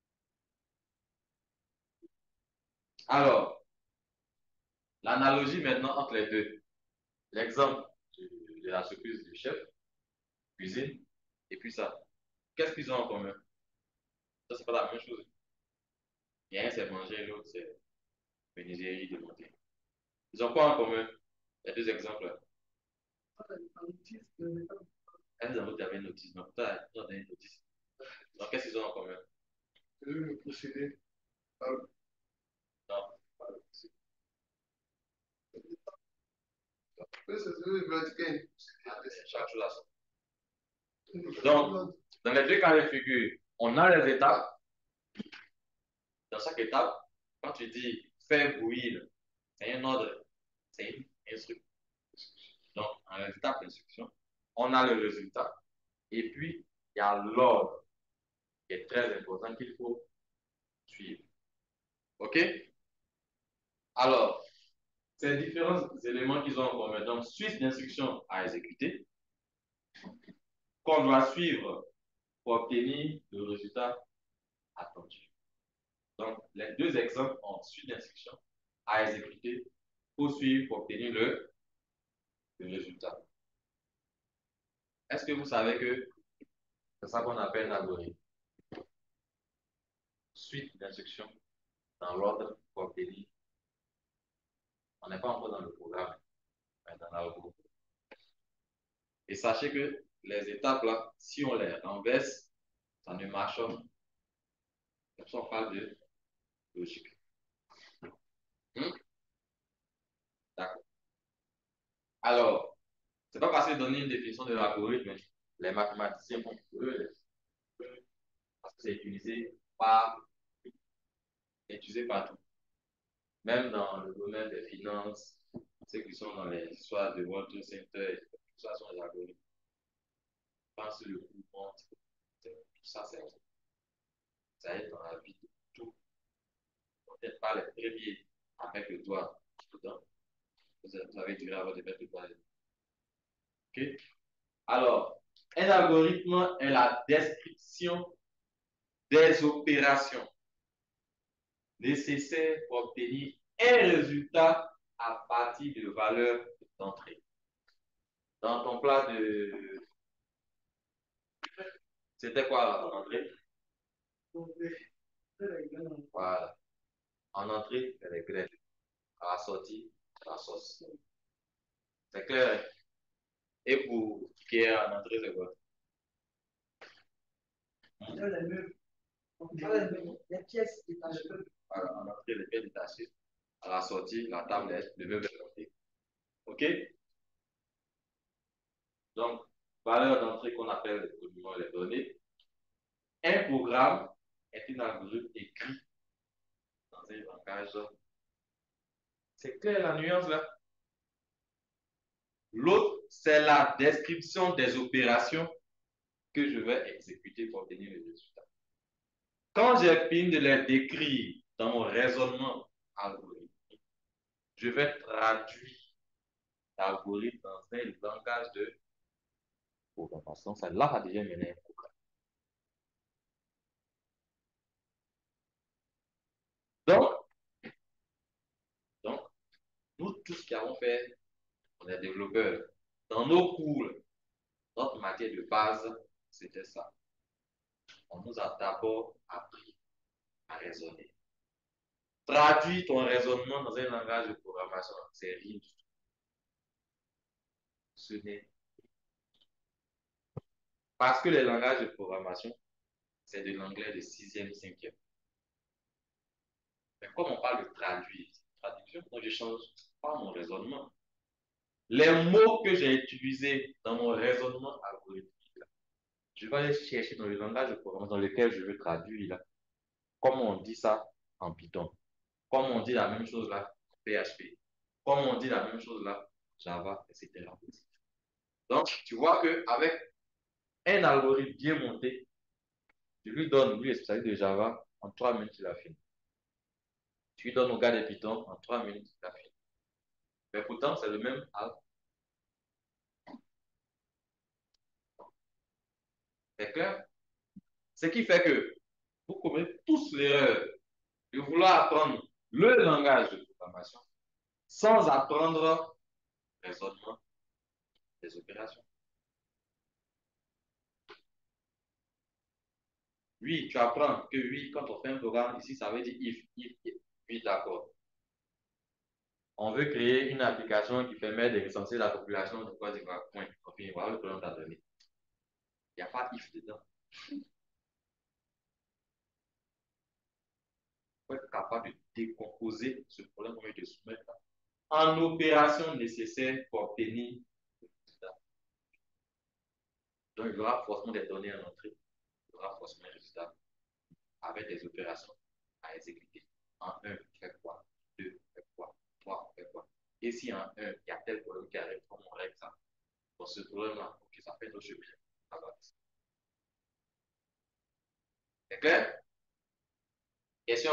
Alors, l'analogie maintenant entre les deux. L'exemple de, de la surprise du chef, cuisine, et puis ça. Qu'est-ce qu'ils ont en commun? Ça, c'est pas la même chose. Il y a un, c'est manger, l'autre, c'est menuiserie, démonter. Ils ont quoi en commun? Les deux exemples là. Un des autres avait une notice, donc toi, tu as une notice. Donc, qu'est-ce qu'ils ont en commun? Le procédé. Non, pas le procédé. Oui, c'est le vertical. C'est chaque chose à ça. Donc, dans les deux cas de figure, on a les étapes. Dans chaque étape, quand tu dis faire bouillir, c'est un ordre, c'est une instruction. Donc, en étape d'instruction, on a le résultat. Et puis, il y a l'ordre qui est très important qu'il faut suivre. OK? Alors, ces différents éléments qu'ils ont en commun, donc suite d'instructions à exécuter, qu'on doit suivre pour obtenir le résultat attendu. Donc, les deux exemples en suite d'instructions à exécuter pour suivre pour obtenir le, le résultat. Est-ce que vous savez que c'est ça qu'on appelle l'algorithme? Suite d'instructions dans l'ordre pour obtenir. On n'est pas encore dans le programme, mais dans l'algorithme. Et sachez que les étapes là, si on les renverse, ça ne marche pas. Comme ça, on parle de logique. Hmm? D'accord. Alors, c'est pas facile de donner une définition de l'algorithme. Les mathématiciens font pour eux, parce que c'est utilisé par, utilisé partout. Même dans le domaine des finances, ceux qui sont dans les histoires de World Trade Center, tout ça sont des algorithmes. Pense le coup monte, tout ça, c'est ça aide dans la vie de tout. Peut-être pas les premiers à mettre le doigt dedans. Vous avez duré avant de mettre le doigt dedans. OK? Alors, un algorithme est la description des opérations nécessaires pour obtenir un résultat à partir de valeurs d'entrée. Dans ton plat de... C'était quoi en entrée? Voilà. En entrée, c'est les graines. À la sortie, c'est la sauce. C'est clair. Et pour qui est en entrée, c'est quoi? Les pièces détachées. Voilà, en entrée, les pièces détachées. À la sortie, la table est le meuble est monté. OK? Donc, valeur d'entrée qu'on appelle communément les données. Un programme est un algorithme écrit dans un langage. C'est clair la nuance là? L'autre, c'est la description des opérations que je vais exécuter pour obtenir le résultat. Quand j'ai fini de les décrire dans mon raisonnement algorithmique, je vais traduire l'algorithme dans un langage de programmation. Ça, là, ça devient maintenant un programme. Donc, donc, nous tous qui avons fait, on est développeurs, dans nos cours, notre matière de base, c'était ça. On nous a d'abord appris à raisonner. Traduis ton raisonnement dans un langage de programmation, c'est rien du tout. Ce n'est parce que les langages de programmation, c'est de l'anglais de sixième, cinquième. Mais comme on parle de traduire, traduction, moi je change pas mon raisonnement. Les mots que j'ai utilisés dans mon raisonnement algorithmique, je vais aller chercher dans le langage de programmation dans lequel je veux traduire là. Comme on dit ça en Python. Comme on dit la même chose là en P H P. Comme on dit la même chose là Java, et cetera. Donc, tu vois qu'avec un algorithme bien monté, tu lui donnes, lui, les spécialistes de Java, en trois minutes, il a fini. Tu lui donnes au gars de Python, en trois minutes, il a fini. Mais pourtant, c'est le même algorithme. C'est clair? Ce qui fait que vous commettez tous l'erreur de vouloir apprendre le langage de programmation sans apprendre le raisonnement des opérations. Oui, tu apprends que oui, quand on fait un programme, ici, ça veut dire if, if, if. Oui, d'accord. On veut créer une application qui permet de recenser la population de Côte d'Ivoire. Point. Enfin, voilà le problème t'a donné. Il n'y a pas if dedans. Il faut être capable de décomposer ce problème et de soumettre en opération nécessaire pour obtenir le résultat. Donc, il y aura forcément des données à entrer. Il y aura forcément un résultat avec des opérations à exécuter. En un, fais quoi? deux, fais quoi? trois, fais quoi? Et si en un, il y a tel problème qui arrive, comment on règle ça? Pour ce problème-là, ok, ça fait nos chemin. C'est clair? Question?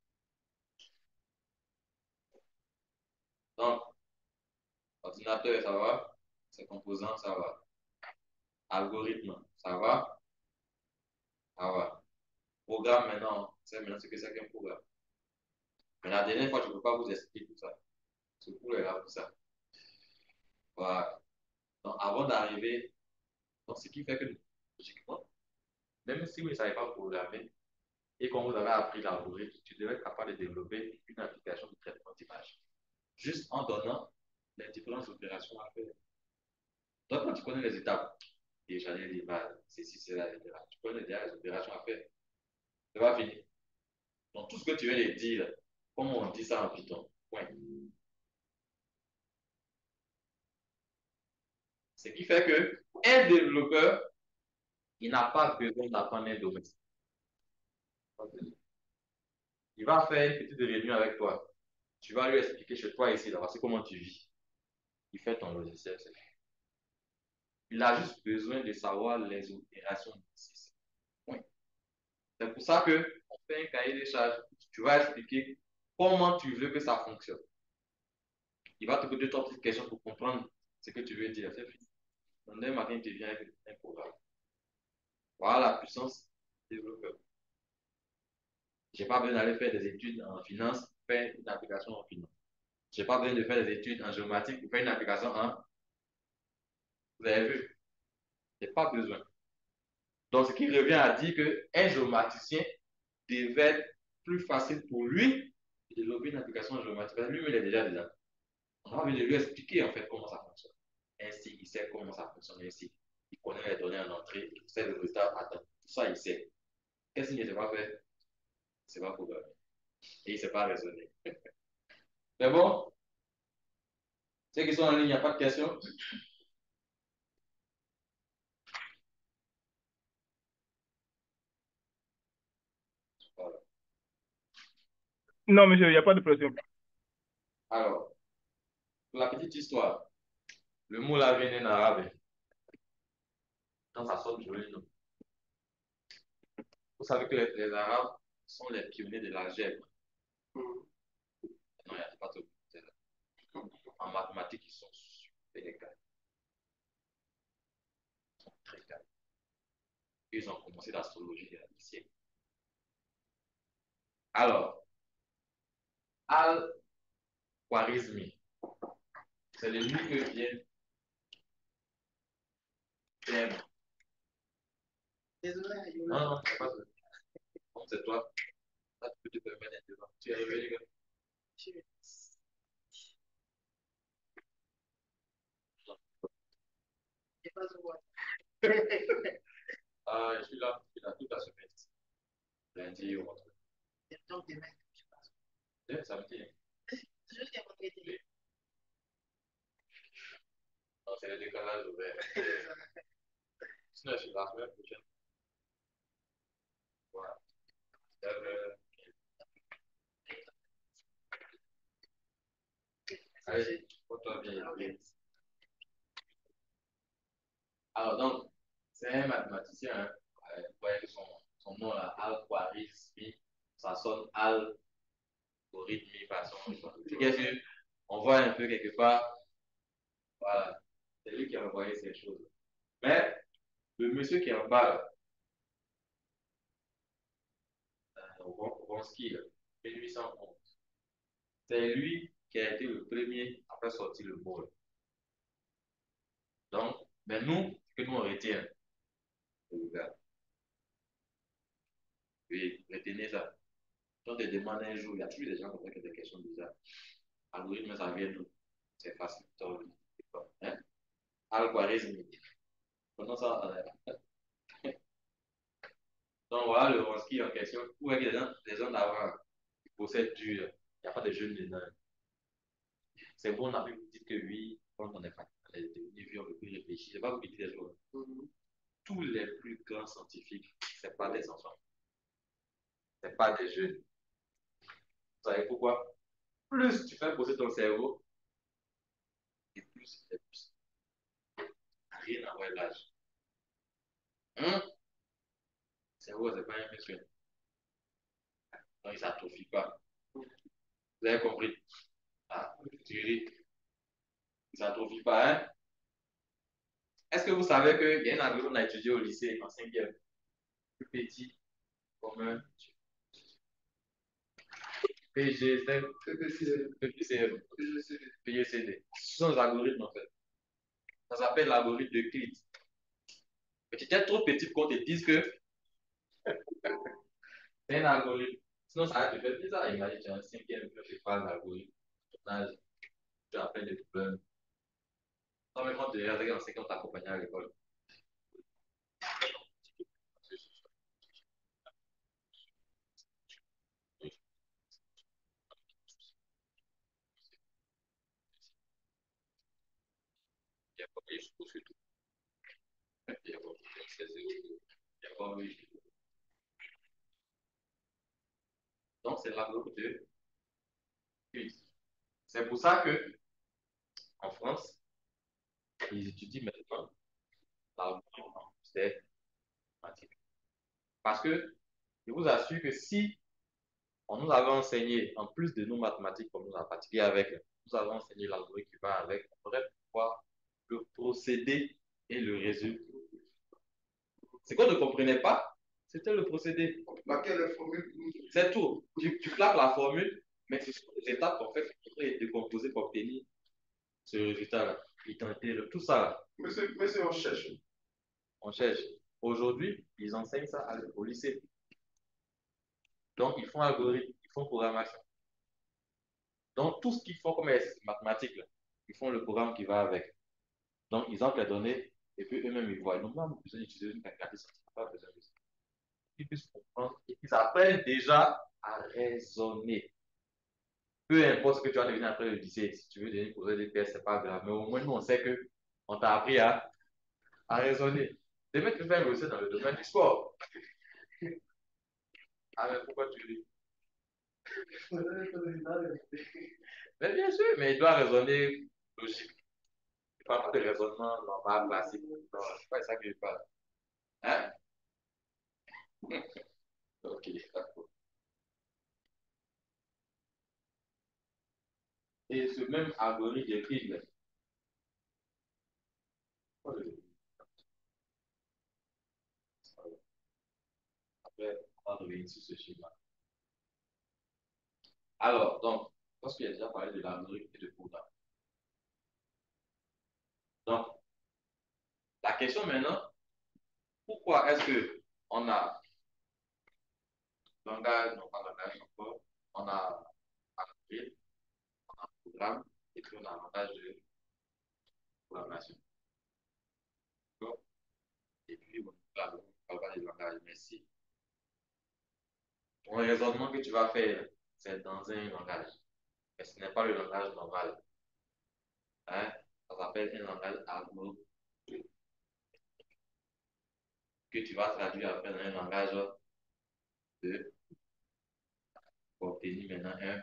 Donc, ordinateur, ça va? Ses composants, ça va? Algorithme, ça va? Ça va. Programme, maintenant, c'est maintenant ce que c'est qu'un programme. Mais la dernière fois, je ne peux pas vous expliquer tout ça. Ce cours est là pour ça. Voilà. Donc, avant d'arriver, donc, ce qui fait que, logiquement, même si vous ne savez pas programmer et qu'on vous avez appris l'algorithme, tu devrais être capable de développer une application de traitement d'image. Juste en donnant les différentes opérations à faire. Donc, quand tu connais les étapes, déjà les bases, c'est si c'est là, et cetera. Tu connais déjà les opérations à faire. Ça va finir. Donc, tout ce que tu viens de dire, comment on dit ça en Python? Point. Ce qui fait que un développeur, il n'a pas besoin d'apprendre un domaine. Il va faire une petite réunion avec toi. Tu vas lui expliquer chez toi ici, là, c'est comment tu vis. Il fait ton logiciel, c'est fait. Il a juste besoin de savoir les opérations nécessaires. Point. C'est pour ça qu'on fait un cahier des charges. Tu vas expliquer comment tu veux que ça fonctionne. Il va te poser trois petites questions pour comprendre ce que tu veux dire. C'est fini. Demain matin, tu viens avec un programme. Voilà la puissance développeur. Je n'ai pas besoin d'aller faire des études en finance pour faire une application en finance. Je n'ai pas besoin de faire des études en géomatique pour faire une application en... Vous avez vu? Je n'ai pas besoin. Donc, ce qui revient à dire qu'un géomaticien devait être plus facile pour lui de développer une application géomatique. Lui, il est déjà dedans. On a envie de lui expliquer en fait comment ça fonctionne. Ainsi, il sait comment ça fonctionne. Ainsi, il connaît les données en entrée, il sait le résultat à attendre. Tout ça, il sait. Qu'est-ce qu'il ne sait pas faire? Il ne sait pas programmer. Et il ne sait pas raisonner. Mais bon, ceux qui sont en ligne, il n'y a pas de questions. Voilà. Non, monsieur, il n'y a pas de pression. Alors, pour la petite histoire, Le mot là vient en arabe. Quand ça sonne joli, non? Vous savez que les, les Arabes sont les pionniers de l'algèbre. Mhm. Non, il n'y a pas de en mathématiques, ils sont super calmes. Ils sont très calmes. Ils ont commencé l'astrologie il y a des siècles. Alors, Al-Khwarizmi, c'est de lui que vient Thème. Désolé, Non, non, c'est pas ça. Non, c'est toi. Là, tu peux te permettre d'être devant. Tu es arrivé, les gars. je n'ai pas de voix. Ah, je suis là. Je suis là toute la semaine. Lundi ou autre. Donc, demain, je passe. Demain, samedi. Hein. C'est juste qu'il y a vendredi. Non, c'est le décalage ouvert. Sinon, je suis là la semaine prochaine. Voilà. Euh, Allez, toi bien. Alors, donc, c'est un mathématicien. Hein. Euh, vous voyez son, son nom là, Al-Khwarizmi. Ça sonne algorithme, façon. Qu'est-ce que on voit un peu quelque part. Voilà. C'est lui qui a envoyé ces choses. Mais le monsieur qui est en bas, euh, Wronski, mille huit cent onze, c'est lui qui a été le premier à faire sortir le mot. Donc, mais nous, ce que nous on retient, regarde, oui, retenez ça. Quand on te demande un jour, il y a toujours des gens qui ont des questions bizarres. Algorithme, ça vient d'où? C'est facile. Hein? Algorithme. Comment ça? Euh, donc voilà le Wronski en question. Où est que les gens, les gens d'avant possèdent du. Il n'y a pas de jeunes dedans. C'est bon, on a pu vous dire que oui, quand on est devenu vieux, on peut plus réfléchir. Je ne vais pas vous dire des choses. Mm-hmm. Tous les plus grands scientifiques, ce n'est pas des enfants. Ce n'est pas des jeunes. Vous savez pourquoi? Plus tu fais poser ton cerveau, et plus c'est plus. Rien à voir avec l'âge. Hum? Le cerveau, ce n'est pas un monsieur. Donc, il ne s'atrophie pas. Vous avez compris? Ah, tu ris. Il ne s'atrophie pas, hein? Est-ce que vous savez qu'il y a un avion qu'on a étudié au lycée en cinquième? Plus petit, comme un P G C, P G C M, P G C D. Ce sont des algorithmes en fait. Ça s'appelle l'algorithme de Clit. Mais tu es trop petit pour qu'on te dise que c'est un algorithme. Sinon, ça va te faire bizarre. Imagine, tu es en cinquième, tu fais pas l'algorithme. Tu as plein de problèmes. Non, mais quand tu es en cinquième, on t'accompagne à l'école. Il y a pas de choses que tout. Il y a pas de Il y a pas de Donc, c'est l'algorithme de Clit. C'est pour ça que, en France, ils étudient maintenant l'algorithme en système mathématique. Parce que je vous assure que si on nous avait enseigné, en plus de nos mathématiques qu'on nous a pratiqué avec, nous avons enseigné l'algorithme qui va avec, on pourrait voir le procédé et le résultat. Ce qu'on ne comprenait pas, c'était le procédé. Laquelle formule? C'est tout. Tu, tu claques la formule, mais ce sont les étapes en fait qui peuvent être décomposées pour obtenir ce résultat-là. Tout ça là. Mais c'est on cherche. On cherche. Aujourd'hui, ils enseignent ça au lycée. Donc, ils font algorithme, ils font programmation. Donc, tout ce qu'ils font comme exercice mathématique, là, ils font le programme qui va avec. Donc, ils entrent les données et puis eux-mêmes, ils voient. Ils n'ont pas besoin d'utiliser une calculatrice, ils n'ont pas besoin de ça. Ils puissent comprendre et ils apprennent déjà à raisonner. Peu importe ce que tu vas devenir après le lycée, si tu veux devenir professeur de P S, ce n'est pas grave. Mais au moins, nous, on sait qu'on t'a appris à, à raisonner. Demain, tu fais un dossier dans le domaine du sport. Ah, mais pourquoi tu lis? Mais bien sûr, mais il doit raisonner logique. parle de raisonnement normal, classique. Non, c'est pas ça que je parle. Hein? Ok, d'accord. Et ce même algorithme décrit là. Après, on va revenir sur ce schéma. Alors, donc, je pense qu'il a déjà parlé de l'algorithme et de programme. Donc, la question maintenant, pourquoi est-ce que on a langage, non pas langage encore, on a algorithme, on a programme, et puis on a langage de programmation. D'accord? Et puis, on ne parle pas des langages, mais si ton raisonnement que tu vas faire, c'est dans un langage, mais ce n'est pas le langage normal. Hein? Ça s'appelle un langage algorithmique que tu vas traduire après dans un langage de pour obtenir maintenant un.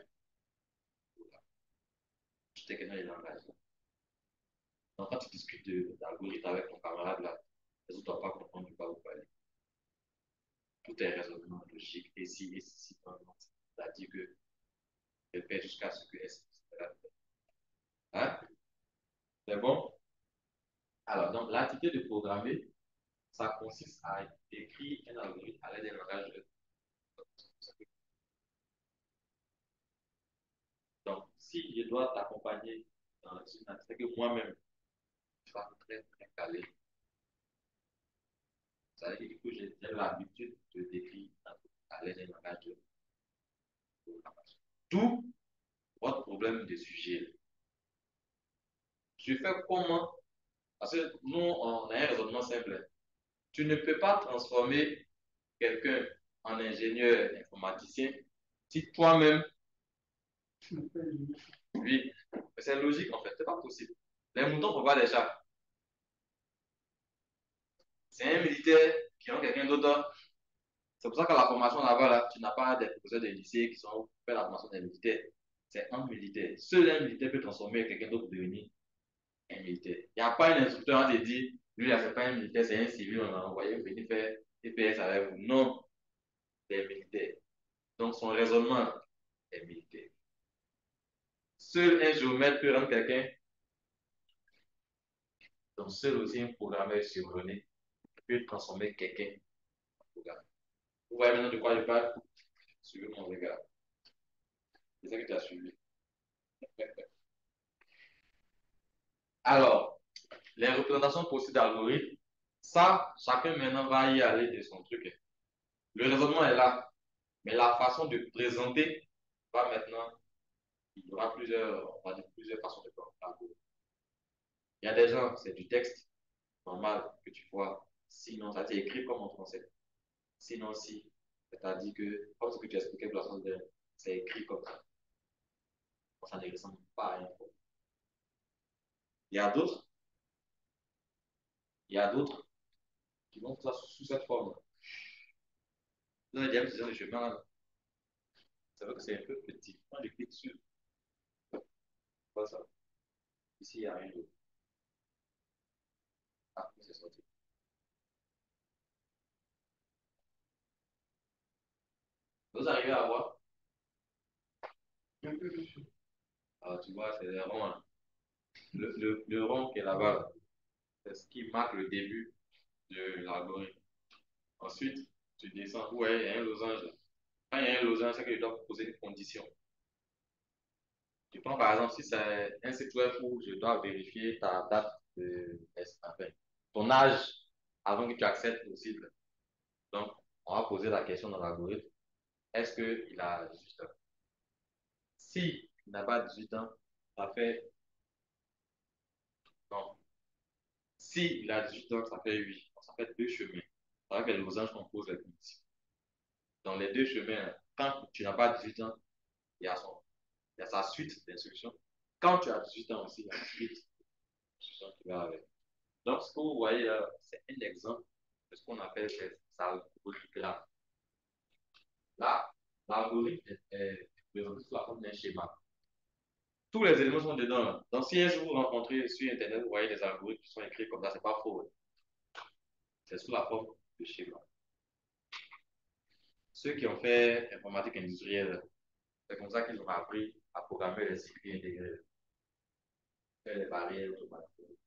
Je t'ai les langages. Donc, quand tu discutes d'algorithme avec ton camarade là, les autres ne doivent pas comprendre de quoi vous parlez. Tout est raisonnement logique, et si, et si, c'est-à-dire que je fais jusqu'à ce que S sera fait. Hein? C'est bon? Alors, donc, l'activité de programmer, ça consiste à écrire un algorithme à l'aide d'un langage de. Donc, si je dois t'accompagner dans une activité que moi-même, je suis très, très calé, ça veut dire que j'ai l'habitude de décrire à l'aide d'un langage de programmation. Tout votre problème de sujet. Je fais comment? Parce que nous, on a un raisonnement simple. Tu ne peux pas transformer quelqu'un en ingénieur informaticien si toi-même, oui, c'est logique en fait, c'est pas possible. Les moutons ne font pas des chats. C'est un militaire qui a quelqu'un d'autre. C'est pour ça que la formation là-bas, là, tu n'as pas des professeurs de lycée qui sont fait la formation des militaires. C'est un militaire. Seul un militaire peut transformer quelqu'un d'autre pour devenir un militaire. Il n'y a pas un instructeur qui te dit, lui là, c'est pas un militaire, c'est un civil, on a envoyé venir faire T P S avec vous. Non, c'est un militaire. Donc son raisonnement est militaire. Seul un géomètre peut rendre quelqu'un, donc seul aussi un programmeur chevronné peut transformer quelqu'un en programmeur. Vous voyez maintenant de quoi je parle? Suivez mon regard. C'est ça que tu as suivi. Alors, les représentations possibles d'algorithmes, ça, chacun maintenant va y aller de son truc. Le raisonnement est là, mais la façon de présenter va maintenant, il y aura plusieurs, on va dire plusieurs façons de présenter l'algorithme. Il y a des gens, c'est du texte normal que tu vois, sinon ça t'est écrit comme en français. Sinon, si, c'est-à-dire que, comme ce que tu expliquais pour la semaine dernière, c'est écrit comme ça. Ça ne ressemble pas à une forme. Il y a d'autres, il y a d'autres qui vont faire ça sous cette forme. Dans le diamètre de chemin, c'est vrai que c'est un peu petit. Quand je clique dessus, pas ça. Ici, il n'y a rien d'autre. Ah, c'est sorti. Vous arrivez à voir? Alors, tu vois, c'est le rond. Le, le, le rond qui est là-bas, c'est ce qui marque le début de l'algorithme. Ensuite, tu descends. Ouais, il y a un losange. Quand il y a un losange, c'est que je dois poser une condition. Tu prends par exemple, si c'est un site web où je dois vérifier ta date de enfin, ton âge avant que tu accèdes au site. Donc, on va poser la question dans l'algorithme. Est-ce qu'il a dix-huit ans? Si il n'a pas dix-huit ans, ça fait. Non. Si il a dix-huit ans, ça fait huit. Donc, ça fait deux chemins. C'est vrai que les losanges qu'on pose les conditions. Dans les deux chemins, quand tu n'as pas dix-huit ans, il y a, son, il y a sa suite d'instructions. Quand tu as dix-huit ans aussi, il y a une suite d'instructions qui va avec. Donc, ce que vous voyez là, c'est un exemple de ce qu'on appelle ces algorithmes-là. Là, l'algorithme est présenté sous la forme d'un schéma. Tous les éléments sont dedans là. Donc, si un jour vous rencontrez sur Internet, vous voyez des algorithmes qui sont écrits comme ça, c'est pas faux. C'est sous la forme de schéma. Ceux qui ont fait informatique industrielle, c'est comme ça qu'ils ont appris à programmer les circuits intégrés, faire les barrières automatiques.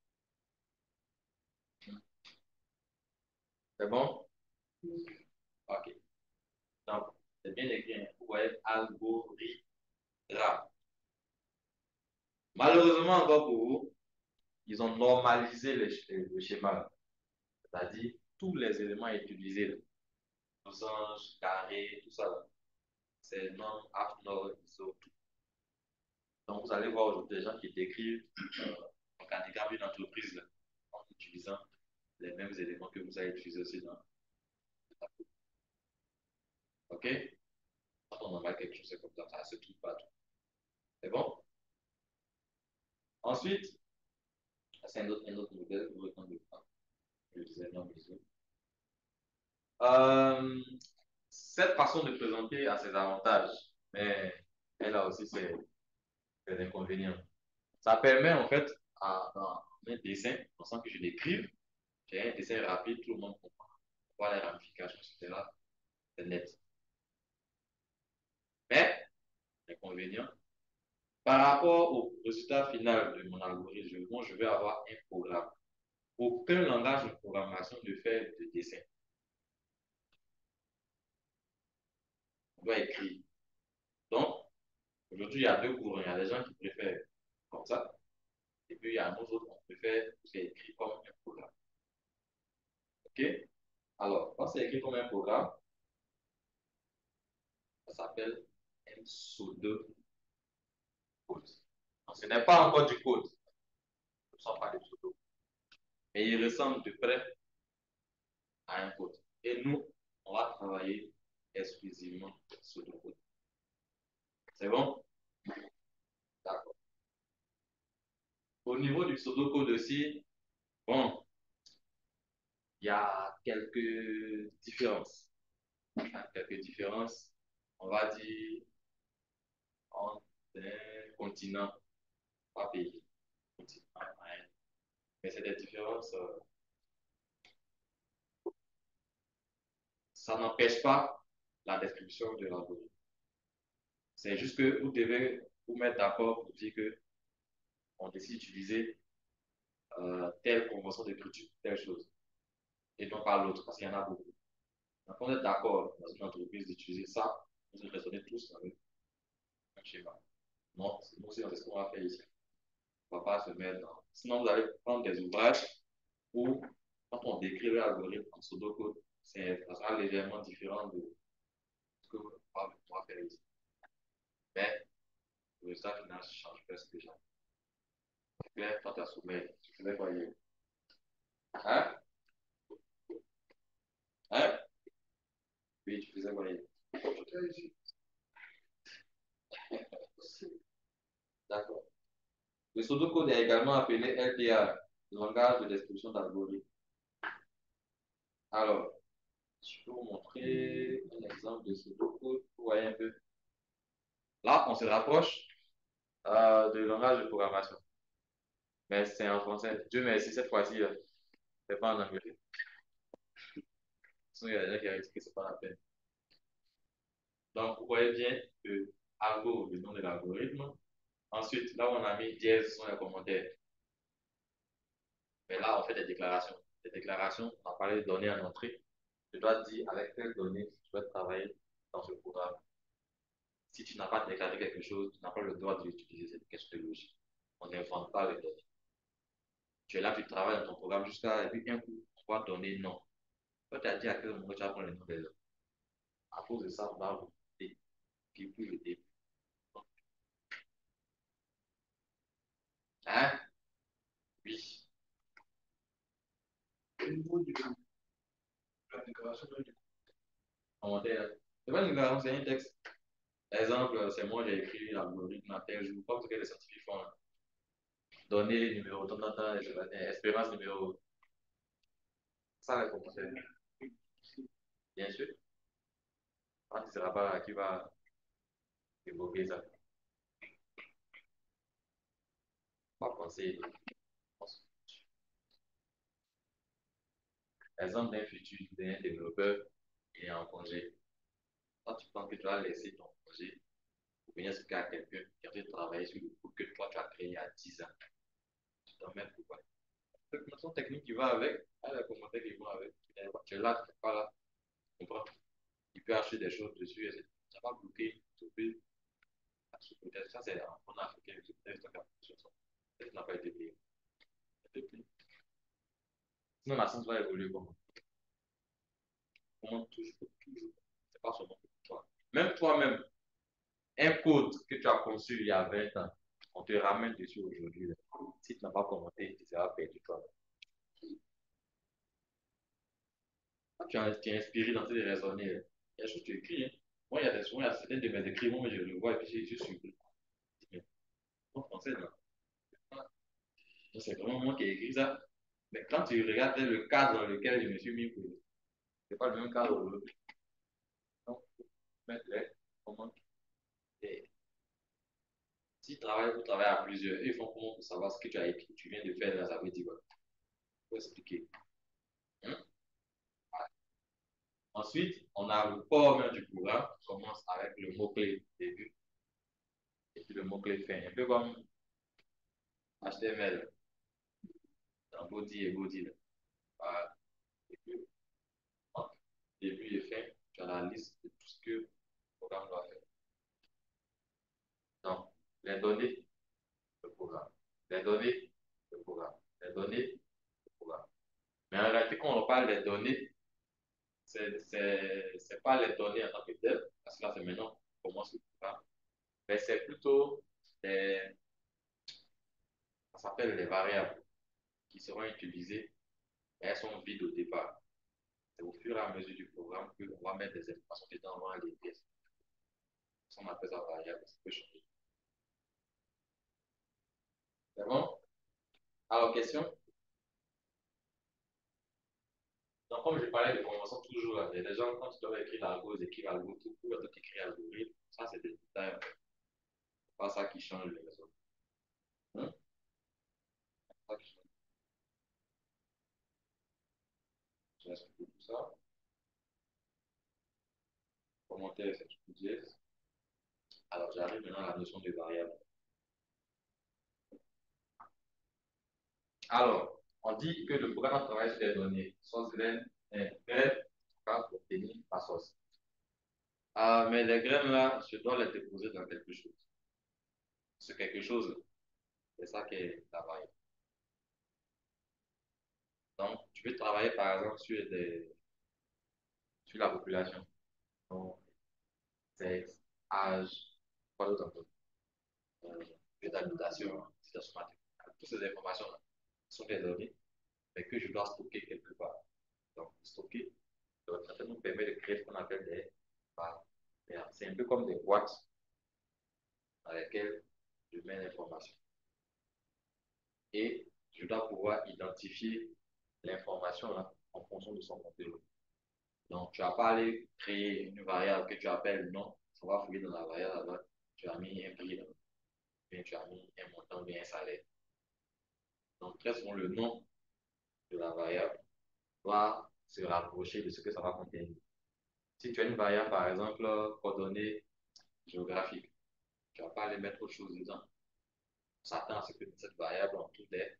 C'est bon? Ok. Donc, c'est bien écrit. Hein. Vous voyez algorithme. Malheureusement, encore pour vous, ils ont normalisé le, le schéma. C'est-à-dire, tous les éléments utilisés, losange, carré, tout ça, c'est non, half, nord, iso. Donc, vous allez voir aujourd'hui des gens qui décrivent euh, organigramme d'une entreprise là, en utilisant les mêmes éléments que vous avez utilisés aussi dans le tableau. OK? Quand on envoie quelque chose, c'est comme ça, ça se trouve pas tout. C'est bon? Ensuite, c'est un autre, un autre modèle, vous retenez le je disais non, mais euh, cette façon de présenter a ses avantages, mais elle a aussi ses, ses inconvénients. Ça permet en fait, à, dans un dessin, sans que je l'écrive, j'ai un dessin rapide, tout le monde comprend. On voit les ramifications, et cetera. C'est net. Mais, l'inconvénient, par rapport au résultat final de mon algorithme, moi, je vais avoir un programme. Aucun langage de programmation ne fait de dessin. On doit écrire. Donc, aujourd'hui, il y a deux courants. Il y a des gens qui préfèrent comme ça. Et puis, il y a nous autres, on préfère que c'est écrit comme un programme. OK? Alors, quand c'est écrit comme un programme, ça s'appelle un pseudo-code. Donc, ce n'est pas encore du code. Ce ne sont pas des pseudo. Mais il ressemble de près à un code. Et nous, on va travailler exclusivement sur le code. C'est bon? D'accord. Au niveau du pseudocode aussi, bon, il y a quelques différences. Il y a quelques différences, on va dire, entre un continent, pas pays, continent, hein. Mais c'est des différences, euh, ça n'empêche pas la description de l'algorithme. C'est juste que vous devez vous mettre d'accord pour dire que on décide d'utiliser euh, telle convention d'écriture, telle chose, et non pas l'autre, parce qu'il y en a beaucoup. Donc, on est d'accord dans une entreprise d'utiliser ça, vous raisonnez tous avec un schéma. Non, nous aussi, c'est ce qu'on va faire ici. On ne va pas se mettre dans. Sinon, vous allez prendre des ouvrages où, quand on décrit l'algorithme en pseudocode, ça sera légèrement différent de ce que on va faire ici. Mais le résultat final change presque déjà. Claire, quand tu as soumis, tu faisais quoi hier? Hein? Hein? Oui, tu faisais quoi hier? D'accord. Le pseudocode est également appelé L D A, le langage de description d'algorithme. Alors, je peux vous montrer un exemple de pseudocode. Vous voyez un peu. Là, on se rapproche euh, du langage de programmation. Mais c'est en français. Dieu merci, cette fois-ci, ce n'est pas en anglais. Sinon, il y a des gens qui ont dit que ce n'est pas la peine. Donc, vous voyez bien que algo, le nom de l'algorithme. Ensuite, là où on a mis dièse, ce sont les commentaires. Mais là, on fait des déclarations. Les déclarations, on a parlé de données en entrée. Je dois dire avec quelles données tu dois travailler dans ce programme. Si tu n'as pas déclaré quelque chose, tu n'as pas le droit d'utiliser cette question de logique. On n'invente pas les données. Tu es là, tu travailles dans ton programme jusqu'à, et puis un coup, on va donner non. Toi, tu as dit à quel moment tu vas prendre les noms des autres. À cause de ça, on va vous et puis plus le début. Hein? Oui. Au niveau de la déclaration de Commentaire. C'est pas une déclaration, c'est un texte. Par exemple, c'est moi, j'ai écrit l'algorithme à tel jour, comme ce que les scientifiques font. Là. Données, numéro, tant, tant, tant, espérance, numéro. Ça, les commentaires. Bien sûr. Quand tu ne seras pas là, qui va évoquer ça? Pas penser. Exemple d'un futur d'un développeur, il est en congé. Quand tu penses que tu vas laisser ton congé pour venir se à quelqu'un qui a fait travailler sur le code que toi tu as créé il y a dix ans, tu t'en mets pourquoi? La notion technique qui va avec, elle a commentaires qui vont avec. Tu es là, tu n'es pas là. Tu comprends? Il peut acheter des choses dessus et ça va bloquer. Peut-être ça, c'est en africain, peut-être que ça n'a pas été payé. Sinon, la science va évoluer comment? Comment toujours, toujours. C'est pas seulement pour toi. Même toi-même, un code que tu as conçu il y a vingt ans, on te ramène dessus aujourd'hui. Si tu n'as pas commenté, tu seras perdu toi. Tu es inspiré dans tes raisonner. Il y a des choses que tu écris. Hein. Moi, il y a des souvent, il y a certains de mes écrits, moi, je le vois et puis je, je suis. En français, non. C'est vraiment moi qui ai écrit ça. Mais quand tu regardes le cadre dans lequel je me suis mis, c'est pas le même cadre aujourd'hui. Donc, mettre les comment. Et si tu travailles, vous travaillez à plusieurs, ils font comment pour savoir ce que tu as écrit, tu viens de faire là, ça veut dire quoi? Il faut expliquer. Hein? Ensuite, on a le corps même du programme, qui commence avec le mot-clé début, et puis le mot-clé fin. Un peu comme H T M L, dans body et body. Là. Voilà. Et puis, entre début et fin, tu as la liste de tout ce que le programme doit faire. Donc, les données, le programme. Les données, le programme. Les données, le programme. Mais en réalité, quand on parle des données, c'est c'est pas les données en tant que telles, parce que là, c'est maintenant qu'on commence le programme, mais c'est plutôt des, ça s'appelle les variables qui seront utilisées, et elles sont vides au départ. C'est au fur et à mesure du programme qu'on va mettre des informations dedans, on va les pièces. On appelle ça variable, ça peut changer. C'est bon? Alors, question? Donc, comme je parlais de convention toujours, il y a des gens, quand tu dois écrire l'algo, ils écrivent l'algo tout court, d'autres écrivent l'algorithme. Ça, c'est des détails. C'est pas ça qui change les réseaux. Hein? C'est pas ça qui change. Je laisse tout ça. Commentaire, c'est ce que je disais. Alors, j'arrive maintenant à la notion de variable. Alors, on dit que le programme travaille sur des données, source graines, graines, pour obtenir la source. Ah, mais les graines là, je dois les déposer dans quelque chose. Ce quelque chose, c'est ça qui est la variable. Donc, tu peux travailler par exemple sur, des, sur la population. Donc, sexe, âge, quoi d'autre encore? Euh, lieu d'habitation, situation matérielle. Toutes ces informations-là sont des données, mais que je dois stocker quelque part. Donc, stocker, ça nous permet de créer ce qu'on appelle des barres. C'est un peu comme des boîtes dans lesquelles je mets l'information. Et je dois pouvoir identifier l'information là en fonction de son contenu. Donc, tu vas pas aller créer une variable que tu appelles nom, ça va fouiller dans la variable là-bas, tu as mis un prix là, bien tu as mis un montant, bien un salaire. Donc, très souvent, le nom de la variable doit se rapprocher de ce que ça va contenir. Si tu as une variable, par exemple, coordonnées géographiques, tu ne vas pas aller mettre autre chose dedans. On s'attend à ce que cette variable en tout est.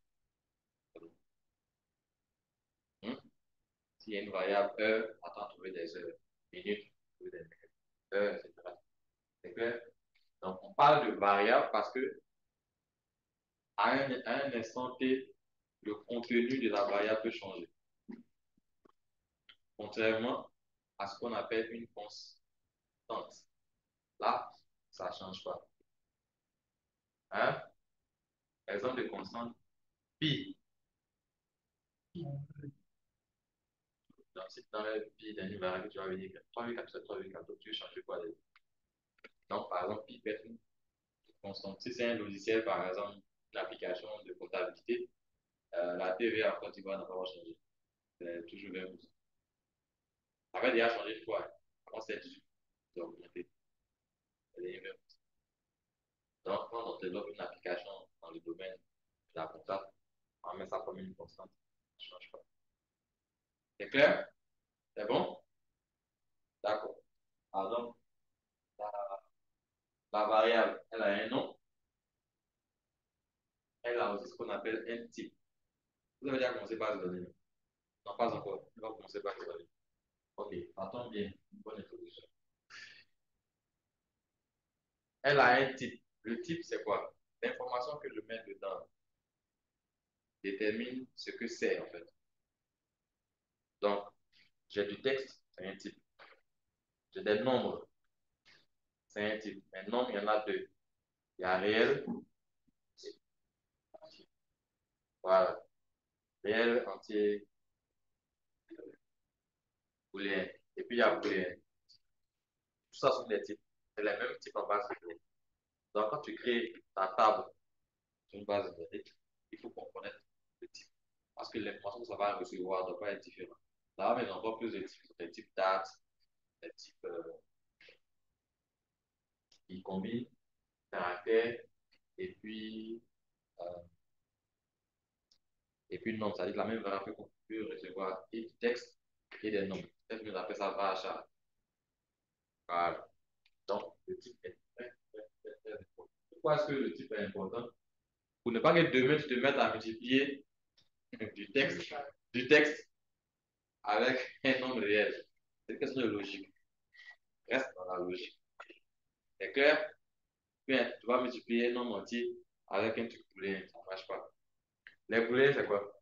Hmm? S'il y a une variable heure, attends à trouver des heures, minutes, trouver des minutes, heures, et cetera. C'est clair? Donc, on parle de variable parce que à un, à un instant T, le contenu de la variable peut changer. Contrairement à ce qu'on appelle une constante. Là, ça ne change pas. Hein? Exemple de constante, pi. Donc, si dans le pi d'une variable, tu vas venir trois virgule quatre, trois virgule quatre, tu veux changer quoi? Donc, par exemple, pi peut être une constante. Si c'est un logiciel, par exemple, l'application de comptabilité, euh, la T V A en Côte d'Ivoire n'a pas changé. C'est toujours vingt pour cent. Ça avait déjà changé une fois. Avant, c'était dix-huit pour cent. C'est augmenté. C'est vingt pour cent. Donc, quand on développe une application dans le domaine la constante, on met ça comme une constante, ça ne change pas. C'est clair? C'est bon? D'accord. Alors, la, la variable, elle a un nom, elle a aussi ce qu'on appelle un type. Vous avez déjà commencé par les données? Non, pas encore. On va commencer par les données. Ok, partons bien. Une bonne introduction. Elle a un type. Le type, c'est quoi? L'information que je mets dedans détermine ce que c'est, en fait. Donc, j'ai du texte, c'est un type. J'ai des nombres, c'est un type. Un nombre, il y en a deux. Il y a réel, voilà. Réel, entier, booléen. Et puis, il y a booléen. Tout ça sont des types. C'est les mêmes types en base de données. Donc, quand tu crées ta table sur une base de données, il faut qu'on connaisse le type. Parce que l'information que ça va recevoir ne doit pas être différente. Là, mais il y a encore plus de types. Des types date, des types euh, qui combinent caractères et puis, euh, et puis nom. C'est-à-dire que la même variable qu'on peut recevoir et du texte et des noms. Peut-être que appelle ça var char. Voilà. Donc, le type est très, très, très, très important. Pourquoi est-ce que le type est important? Pour ne pas que demain tu te mettes à multiplier du texte, du texte avec un nombre réel. C'est une question de logique. Reste dans la logique. C'est clair? Bien, tu vas multiplier un nombre entier avec un truc booléen. Ça ne marche pas. Les booléens, c'est quoi?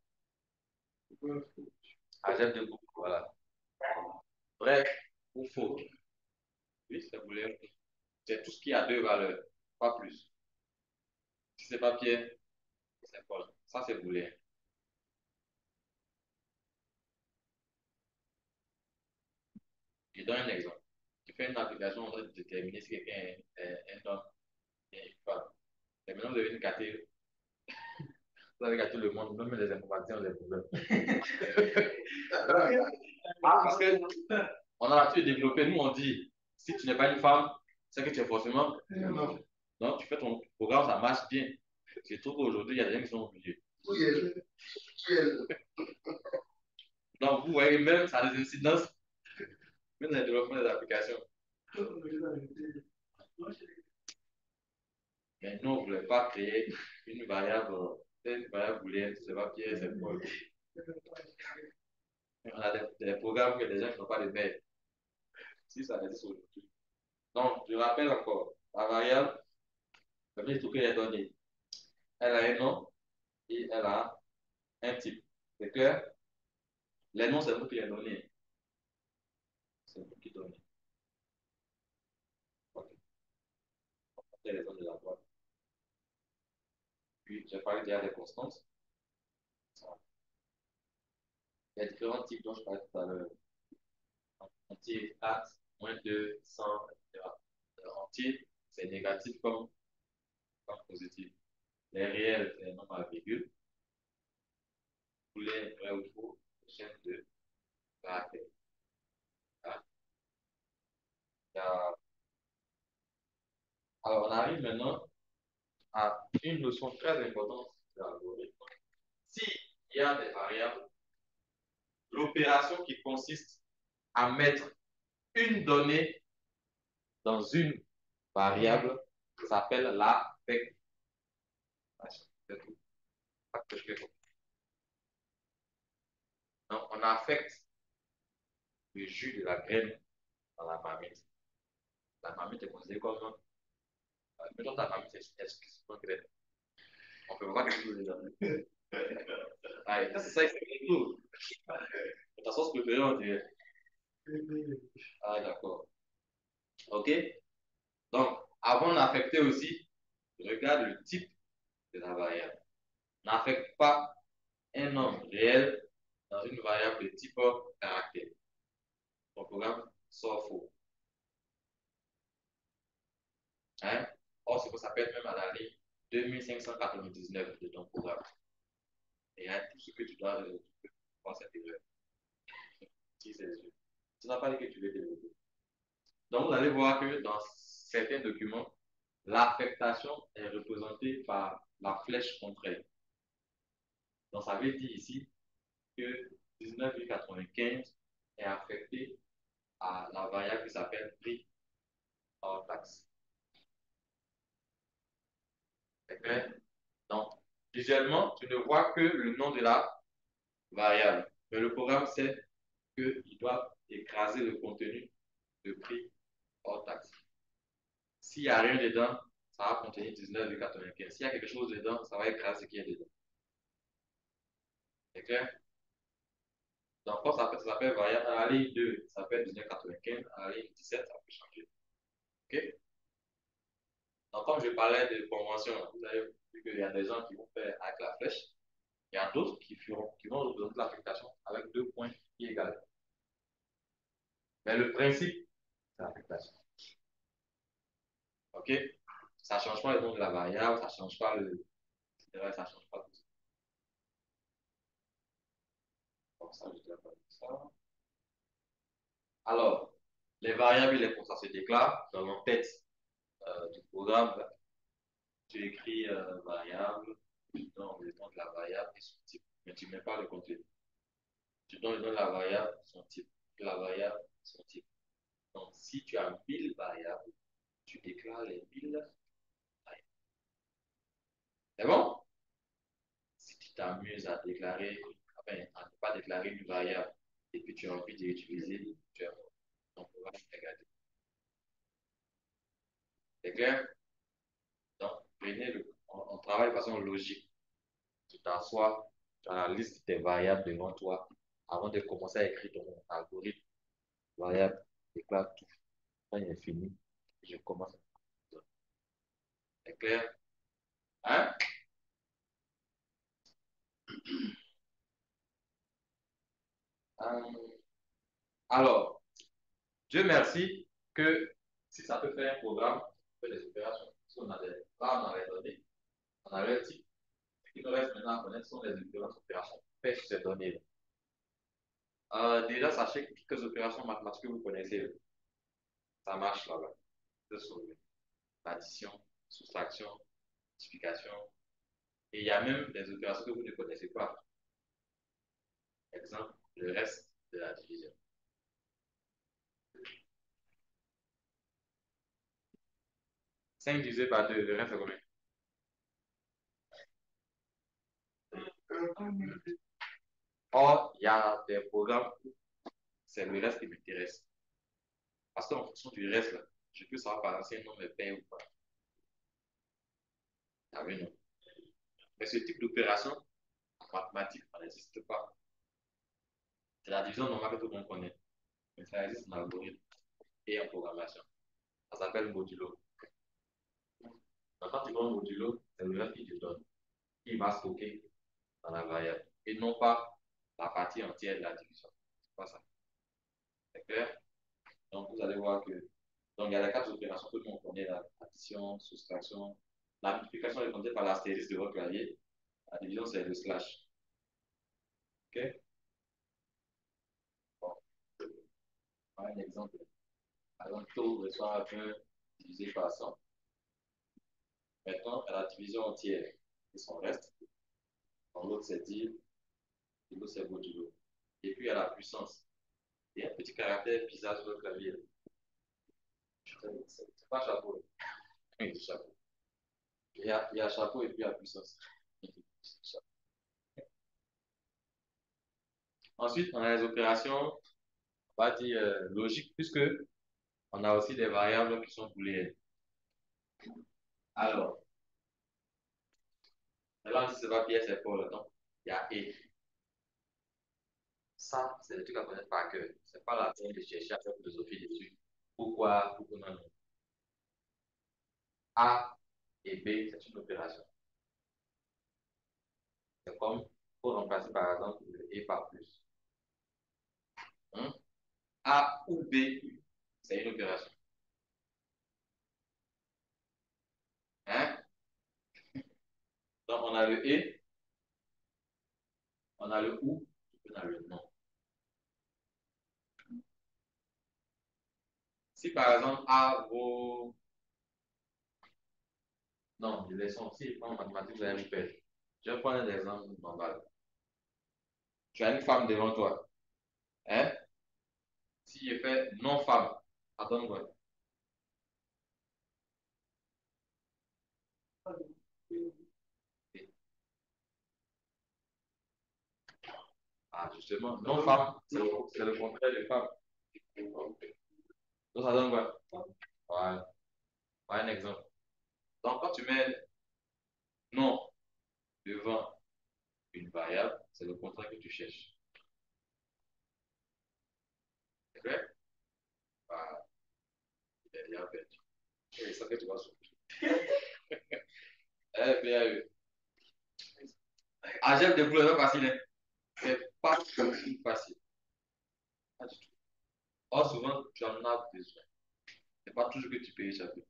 Agent de boucle, voilà. Bref ou faux. Oui, c'est booléen. C'est tout ce qui a deux valeurs, pas plus. Si c'est pas Pierre, c'est Paul. Ça, c'est booléen. Je donne un exemple. Tu fais une application en train de déterminer si quelqu'un est, est un homme et une femme. Et maintenant, vous avez une catégorie. Vous avez gâté le monde, même les informations, les problèmes. Ah, parce que on a l'habitude de développer, nous on dit, si tu n'es pas une femme, c'est que tu es forcément un homme. Donc tu fais ton programme, ça marche bien. Je trouve qu'aujourd'hui, il y a des gens qui sont obligés. Donc vous voyez, même ça a des incidences, même dans le développement des applications. Mais nous, on ne voulait pas créer une variable, une variable booléenne, c'est pas Pierre, c'est Paul. On a des, des programmes où il y a des gens qui n'ont pas de mère. Si ça existe aujourd'hui. Donc, je rappelle encore, la variable, ça veut dire qu'elle est donnée. Elle a un nom et elle a un type. C'est clair? Les noms, c'est vous qui les donnez. C'est vous qui donnez. Ok. C'est les noms de la boîte. Puis, j'ai parlé déjà des constantes. Il y a différents types dont je parlais tout à l'heure. Entier, at, moins deux, cent, et cetera. Entier, c'est négatif comme, comme positif. Les réels, c'est un nombre à virgule. Booléen, vrai ou faux, chaîne de caractères. Hein? Il y a- Alors, on arrive maintenant à une notion très importante de l'algorithme. S'il y a des variables, l'opération qui consiste à mettre une donnée dans une variable s'appelle l'affectation. C'est tout. Donc, on affecte le jus de la graine dans la marmite. La marmite est considérée comme. Euh, mettons ta marmite est exclusivement graine. On ne peut pas quelque chose dedans. Ah, c'est ça, c'est tout. Ta sauce préférée, on dirait. Ah, d'accord. OK? Donc, avant d'affecter aussi, regarde le type de la variable. N'affecte pas un nombre réel dans une variable de type caractère. Ton programme sort faux. Hein? Or, c'est pour ça s'appelle même à la ligne deux mille cinq cent quatre-vingt-dix-neuf de ton programme. Et hein, tout ce que tu dois penser à tes erreur. Si c'est sûr. Tu n'as pas dit que tu veux développer. Donc, vous allez voir que dans certains documents, l'affectation est représentée par la flèche contraire. Donc, ça veut dire ici que dix-neuf virgule quatre-vingt-quinze est affecté à la variable qui s'appelle prix hors taxe. C'est clair? Donc, visuellement, tu ne vois que le nom de la variable. Mais le programme sait qu'il doit écraser le contenu de prix hors taxe. S'il n'y a rien dedans, ça va contenir dix-neuf virgule quatre-vingt-quinze. S'il y a quelque chose dedans, ça va écraser ce qui est dedans. C'est clair? Donc, quand ça s'appelle variable, à la ligne deux, ça s'appelle dix-neuf virgule quatre-vingt-quinze, à la ligne dix-sept, ça peut changer. OK? Donc, comme je parlais de convention, vous avez vu qu'il y a des gens qui vont faire avec la flèche. Il y a d'autres qui, qui vont représenter l'affectation avec deux points qui égaux. Mais le principe, c'est l'affectation. OK? Ça ne change pas le nom de la variable, ça ne change pas le. Ça ne change pas tout ça. Donc, ça, je dois faire ça. Alors, les variables et les constantes se déclarent dans l'entête euh, du programme. Tu écris euh, variable, tu donnes le nom de la variable et son type, mais tu ne mets pas le contenu. Tu donnes le nom de la variable, son type, la variable, son type. Donc, si tu as mille variables, tu déclares les mille variables. C'est bon? Si tu t'amuses à déclarer, enfin, à ne pas déclarer une variable et que tu as envie de l'utiliser, tu as ton programme regarder. C'est clair? Donc, prenez le, on, on travaille de façon logique. Tu t'assois, tu as la liste des variables devant toi avant de commencer à écrire ton algorithme. Variable, déclare tout. Quand il est fini, je commence. C'est clair? Hein? Euh, alors, Dieu merci que si ça peut faire un programme, on fait des opérations. Si on a des, là, on a les données, on a le type. Ce qui nous reste maintenant à connaître sont les différentes opérations faites sur ces données-là. Euh, déjà, sachez que toutes les opérations mathématiques que vous connaissez, ça marche là-bas. Addition, soustraction, multiplication. Et il y a même des opérations que vous ne connaissez pas. Exemple, le reste de la division. cinq divisé par deux, le reste c'est combien? Or, il y a des programmes où c'est le reste qui m'intéresse. Parce qu'en fonction du reste, là, je peux savoir par exemple si un nombre est pair ou pas. Ah oui, non. Mais ce type d'opération, en mathématiques, ça n'existe pas. C'est la division normale que tout le monde connaît. Mais ça existe en algorithme et en programmation. Ça s'appelle modulo. Donc, quand tu vois un modulo, c'est le reste qui te donne. Qui va stocker dans la variable. Et non pas la partie entière de la division. C'est pas ça. C'est clair? Donc, vous allez voir que. Donc, il y a les quatre opérations que tout le monde connaît, la addition, soustraction. La multiplication est comptée par l'astérisque de votre clavier. La division, c'est le slash. OK? Bon. Un exemple. Par exemple, taux reçoit un divisé par cent. Maintenant, à la division entière, et son reste. Dans l'autre, c'est dire, et l'autre, c'est modulo. Et puis, à la puissance. Il y a un petit caractère bizarre sur le clavier. C'est pas chapeau. Oui, c'est chapeau. Il y, a, il y a chapeau et puis la puissance. Ensuite, on a les opérations, on va dire euh, logiques, puisque on a aussi des variables qui sont booléennes. Alors, là, si c'est pas pièce, c'est pour le temps. Il y a et. Ça, c'est le truc à connaître par cœur. C'est pas la peine de chercher à faire philosophie dessus. Pourquoi, pourquoi non? A et B, c'est une opération. C'est comme pour remplacer par exemple le et par plus. Hein? A ou B, c'est une opération. Hein? Donc on a le et, on a le ou, on a le non. Si par exemple A vaut. Non, les leçons, si en mathématiques, vous allez me perdre. Je vais prendre un exemple normal. Tu as une femme devant toi. Hein? Si je fais non-femme, attends quoi? Ah, justement, non-femme, c'est le, c'est le contraire de femme. Donc, ça donne quoi? Voilà. Voilà un exemple. Donc, quand tu mets non devant une variable, c'est le contraire que tu cherches. C'est clair? Voilà. Il est bien fait. Et ça fait tu vas sortir. Eh bien, agir de boulot, c'est pas facile. Hein. C'est pas toujours facile. Pas du tout. Or, souvent, tu en as besoin. C'est pas toujours que tu peux échapper.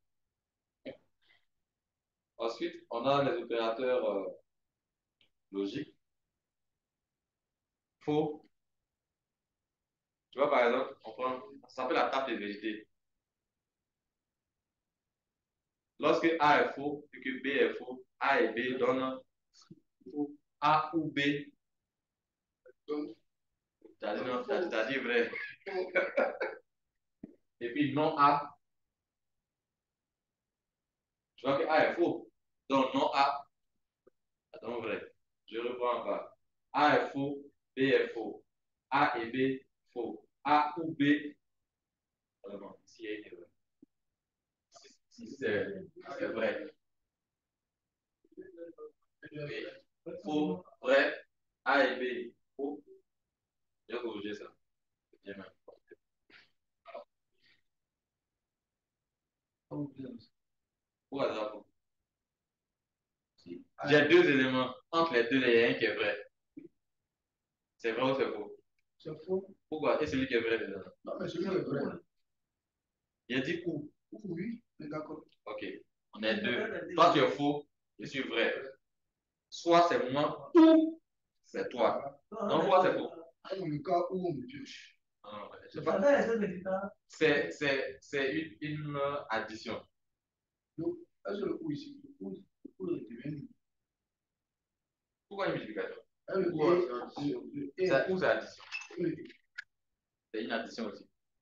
Ensuite, on a les opérateurs euh, logiques. Faux. Tu vois, par exemple, on prend, ça s'appelle la table de vérité. Lorsque A est faux et que B est faux, A et B donnent A ou B. T'as dit, non, t'as, t'as dit vrai. Et puis non A. Tu vois que A est faux. Donc non A. Attends, vrai. Je reprends encore. A est faux, B est faux. A et B, faux. A ou B. Vraiment, ici, il y a une erreur. Si c'est vrai. B, faux, vrai. A et B, faux. J'ai corrigé ça. Bien même. Pour hasard. J'ai deux éléments. Entre les deux, il y a un qui est vrai. C'est vrai ou c'est faux? C'est faux. Pourquoi? Et celui qui est vrai dedans? Non, mais celui qui est vrai. Il a dit où? Oui, mais d'accord. Ok. On est deux. Toi, tu es faux. Je suis vrai. Soit c'est moi ou c'est toi. Donc, quoi, c'est faux? Dans le cas où on me pioche. Non, c'est pas. C'est, c'est, c'est une, une addition. Donc, est-ce que le coup ici, le coup, le coup devient Pourquoi une multiplication? le coup, c'est addition. C'est où c'est addition? Oui. C'est une addition aussi.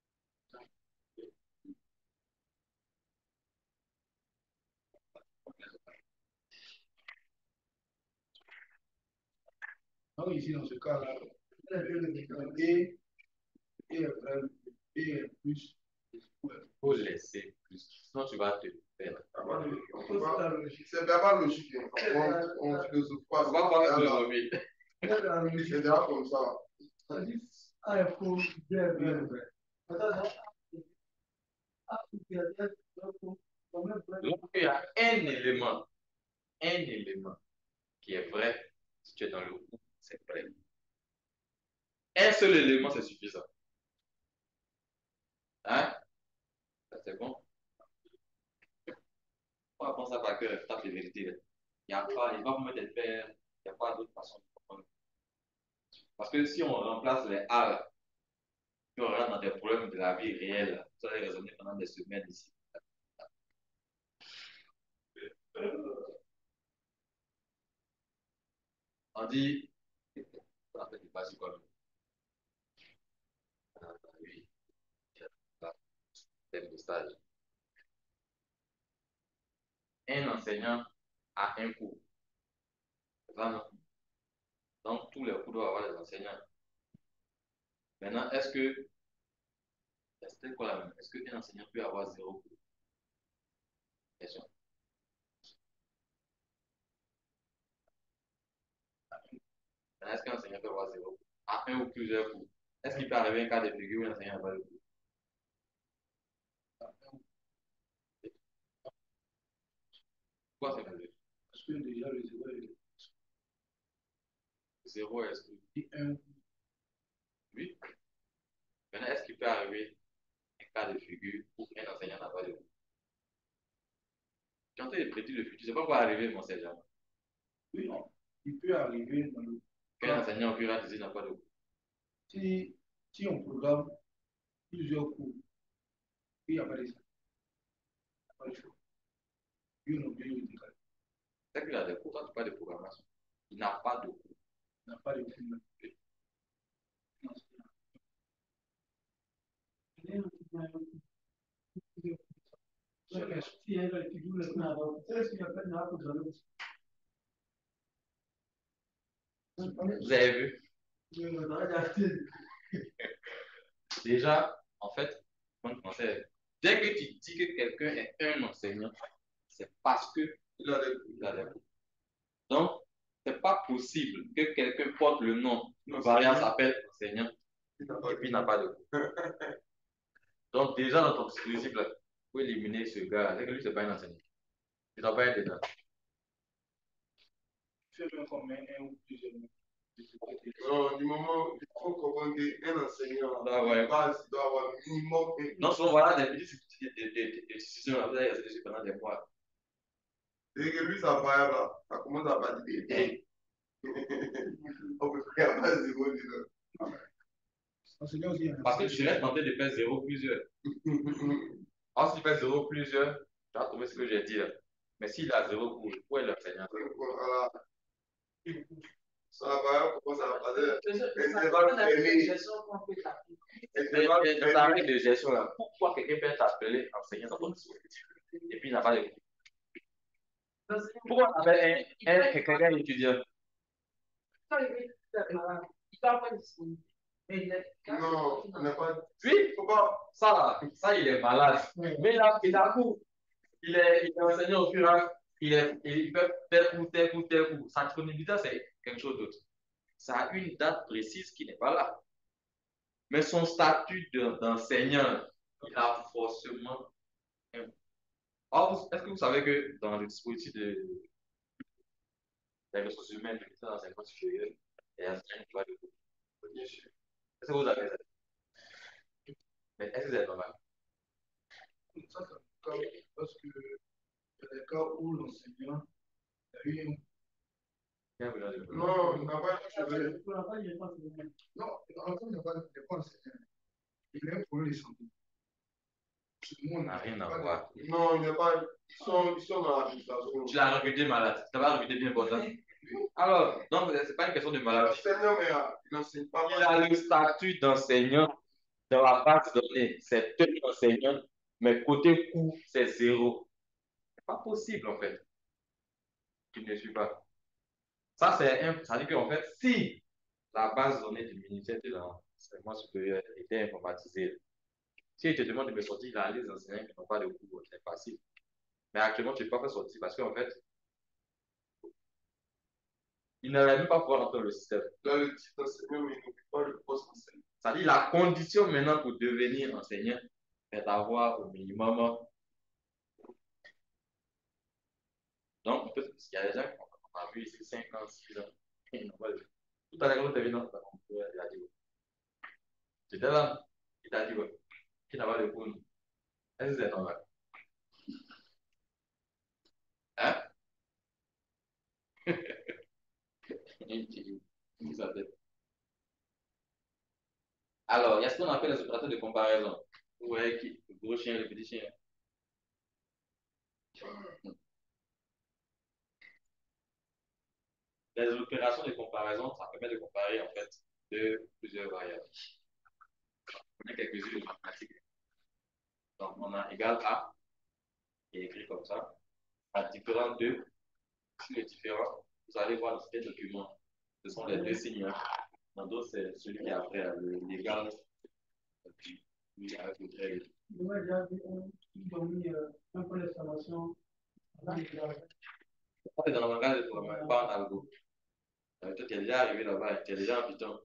Donc, ici, dans ce cas-là, et et vrai, et est plus. Il faut laisser plus. Sinon, tu vas te perdre. C'est pas logique. On on philosophe pas. On va pas philosopher. C'est déjà comme ça. Ah, il faut bien, bien vrai. Donc, il y a un élément, un élément qui est vrai. Si tu es dans le groupe, c'est vrai. Un seul élément, c'est suffisant. Hein? Ça, c'est bon? On va prendre ça par cœur, tape les vérités. Il n'y a pas, il va vous mettre des faire, il n'y a pas d'autre façon de comprendre. Parce que si on remplace les A, si on rentre dans des problèmes de la vie réelle, ça va raisonner pendant des semaines ici. On dit, on fait du basique comme euh, oui, thème de stage. Un enseignant a un cours. C'est ça, non? Donc, tous les cours doivent avoir des enseignants. Maintenant, est-ce que, c'est quoi la même? Est-ce qu'un enseignant peut avoir zéro cours? Question. Maintenant, est-ce qu'un enseignant peut avoir zéro cours? À un ou plusieurs cours? Est-ce qu'il peut arriver un cas de figure où un enseignant n'a pas de cours? Pourquoi c'est mauvais? Parce que déjà, le zéro est Zéro est exclu. un. Oui. Maintenant, est-ce qu'il peut arriver un cas de figure où un enseignant n'a pas de cours? Quand tu es prédit le futur, c'est pas quoi arriver, mon Seigneur. Oui, non. Il peut arriver dans le Qu'un enseignant au pire n'a pas de cours. Si, si on programme plusieurs cours, il n'y a pas de ça. Il n'y a pas de choix. Il n'a pas C'est qu'il a des cours, quand tu parles de programmation, il n'a pas de cours. de cours. Vous avez vu? Déjà, en fait, bon conseil, dès que tu dis que quelqu'un est un enseignant, c'est parce que il a des il a des cours. Donc, c'est pas possible que quelqu'un porte le nom, le variant s'appelle enseignant, et puis il n'a pas de cours. Donc, déjà, dans ton dispositif, là, faut éliminer ce gars, c'est que lui, c'est pas un enseignant. Il ne doit pas être dedans. Non, du moment où il faut comprendre qu'un enseignant, Ah ouais. de base, il doit avoir minimum un. Non, souvent, voilà, des petites décisions, là, vous avez essayé pendant des mois. Et que lui, ça va là, ça commence à valider. Et On peut faire pas zéro dedans. parce que tu restes tenté de faire zéro plusieurs. Alors, si tu fais zéro plusieurs, tu vas trouver ce que j'ai dit là. Mais s'il a zéro cours, où est l'enseignant? Voilà. Ça va, on commence à parler. Intervalle fermé. Intervalle Dans ta fermé. règle de gestion là, pourquoi quelqu'un peut t'appeler enseignant dans ton dispositif et puis il n'a pas de cours? Pourquoi on appelle un, un, quelqu'un étudiant? Non, on n'a pas. Oui, pourquoi? Ça là, ça il est malade. Mais il a, il a cours. Il est, il est enseignant au fur et à mesure. Il, est, il peut tel coup, tel coup, tel coup. Sa disponibilité, c'est quelque chose d'autre. Ça a une date précise qui n'est pas là. Mais son statut d'enseignant, il a forcément un. Or, est-ce que vous savez que dans le dispositif de, des ressources humaines, du ministère de l'enseignement supérieur, il y a un droit de cours? Bien sûr. Est-ce que vous avez ça? Mais est-ce que c'est normal? Ça, c'est le cas parce que il y a des cas où l'enseignant a eu un. Bien, vous l'avez. Non, on n'a pas. Non, l'enfant n'a pas n'est pas enseignant. Il a un problème de santé. Tout le monde n'a rien à voir. Non, il n'y a pas. Ils sont, ils sont dans l'administration. Tu l'as recruté malade. Tu l'as recruté bien important. Alors, non, ce n'est pas une question de maladie. L'enseignant, mais il n'enseigne pas. Il a le statut d'enseignant dans la base de données. C'est un enseignant, mais côté coût, c'est zéro. C'est pas possible, en fait. Tu ne suis pas. Ça, c'est un. Ça veut dire qu'en fait, si la base de données du ministère de l'enseignement supérieur était informatisée, si il te demande de me sortir la liste d'enseignants qui n'ont pas de cours, c'est facile. Mais actuellement, tu ne peux pas faire sortir parce qu'en fait, il n'allait même pas pouvoir entrer dans le système. Là, le titre d'enseignant, mais il n'occupe pas le poste d'enseignant. C'est-à-dire la condition maintenant pour devenir enseignant est d'avoir au minimum. Donc, il y a des gens qu'on a vu ici cinq ans, six ans. Tout à l'heure, quand tu es venu dans il a dit, tu étais là, il t'a dit, qui n'a pas de cours. Est-ce que c'est normal? Hein? Alors, il y a ce qu'on appelle les opérateurs de comparaison. Vous voyez qui? Le gros chien, le petit chien. Les opérations de comparaison, ça permet de comparer en fait de plusieurs variables. On a quelques-unes de mathématiques. Donc, on a égal A, qui est écrit comme ça, à différent de, si le différent, vous allez voir dans ces documents, ce sont les deux signes. Dans d'autres, c'est celui qui est après, l'égal, puis avec le trait. Moi, j'ai ils ont mis un peu d'exclamation. C'est dans le langage de programmation, pas en algo. Toi, tu es déjà arrivé là-bas, tu es déjà en Python.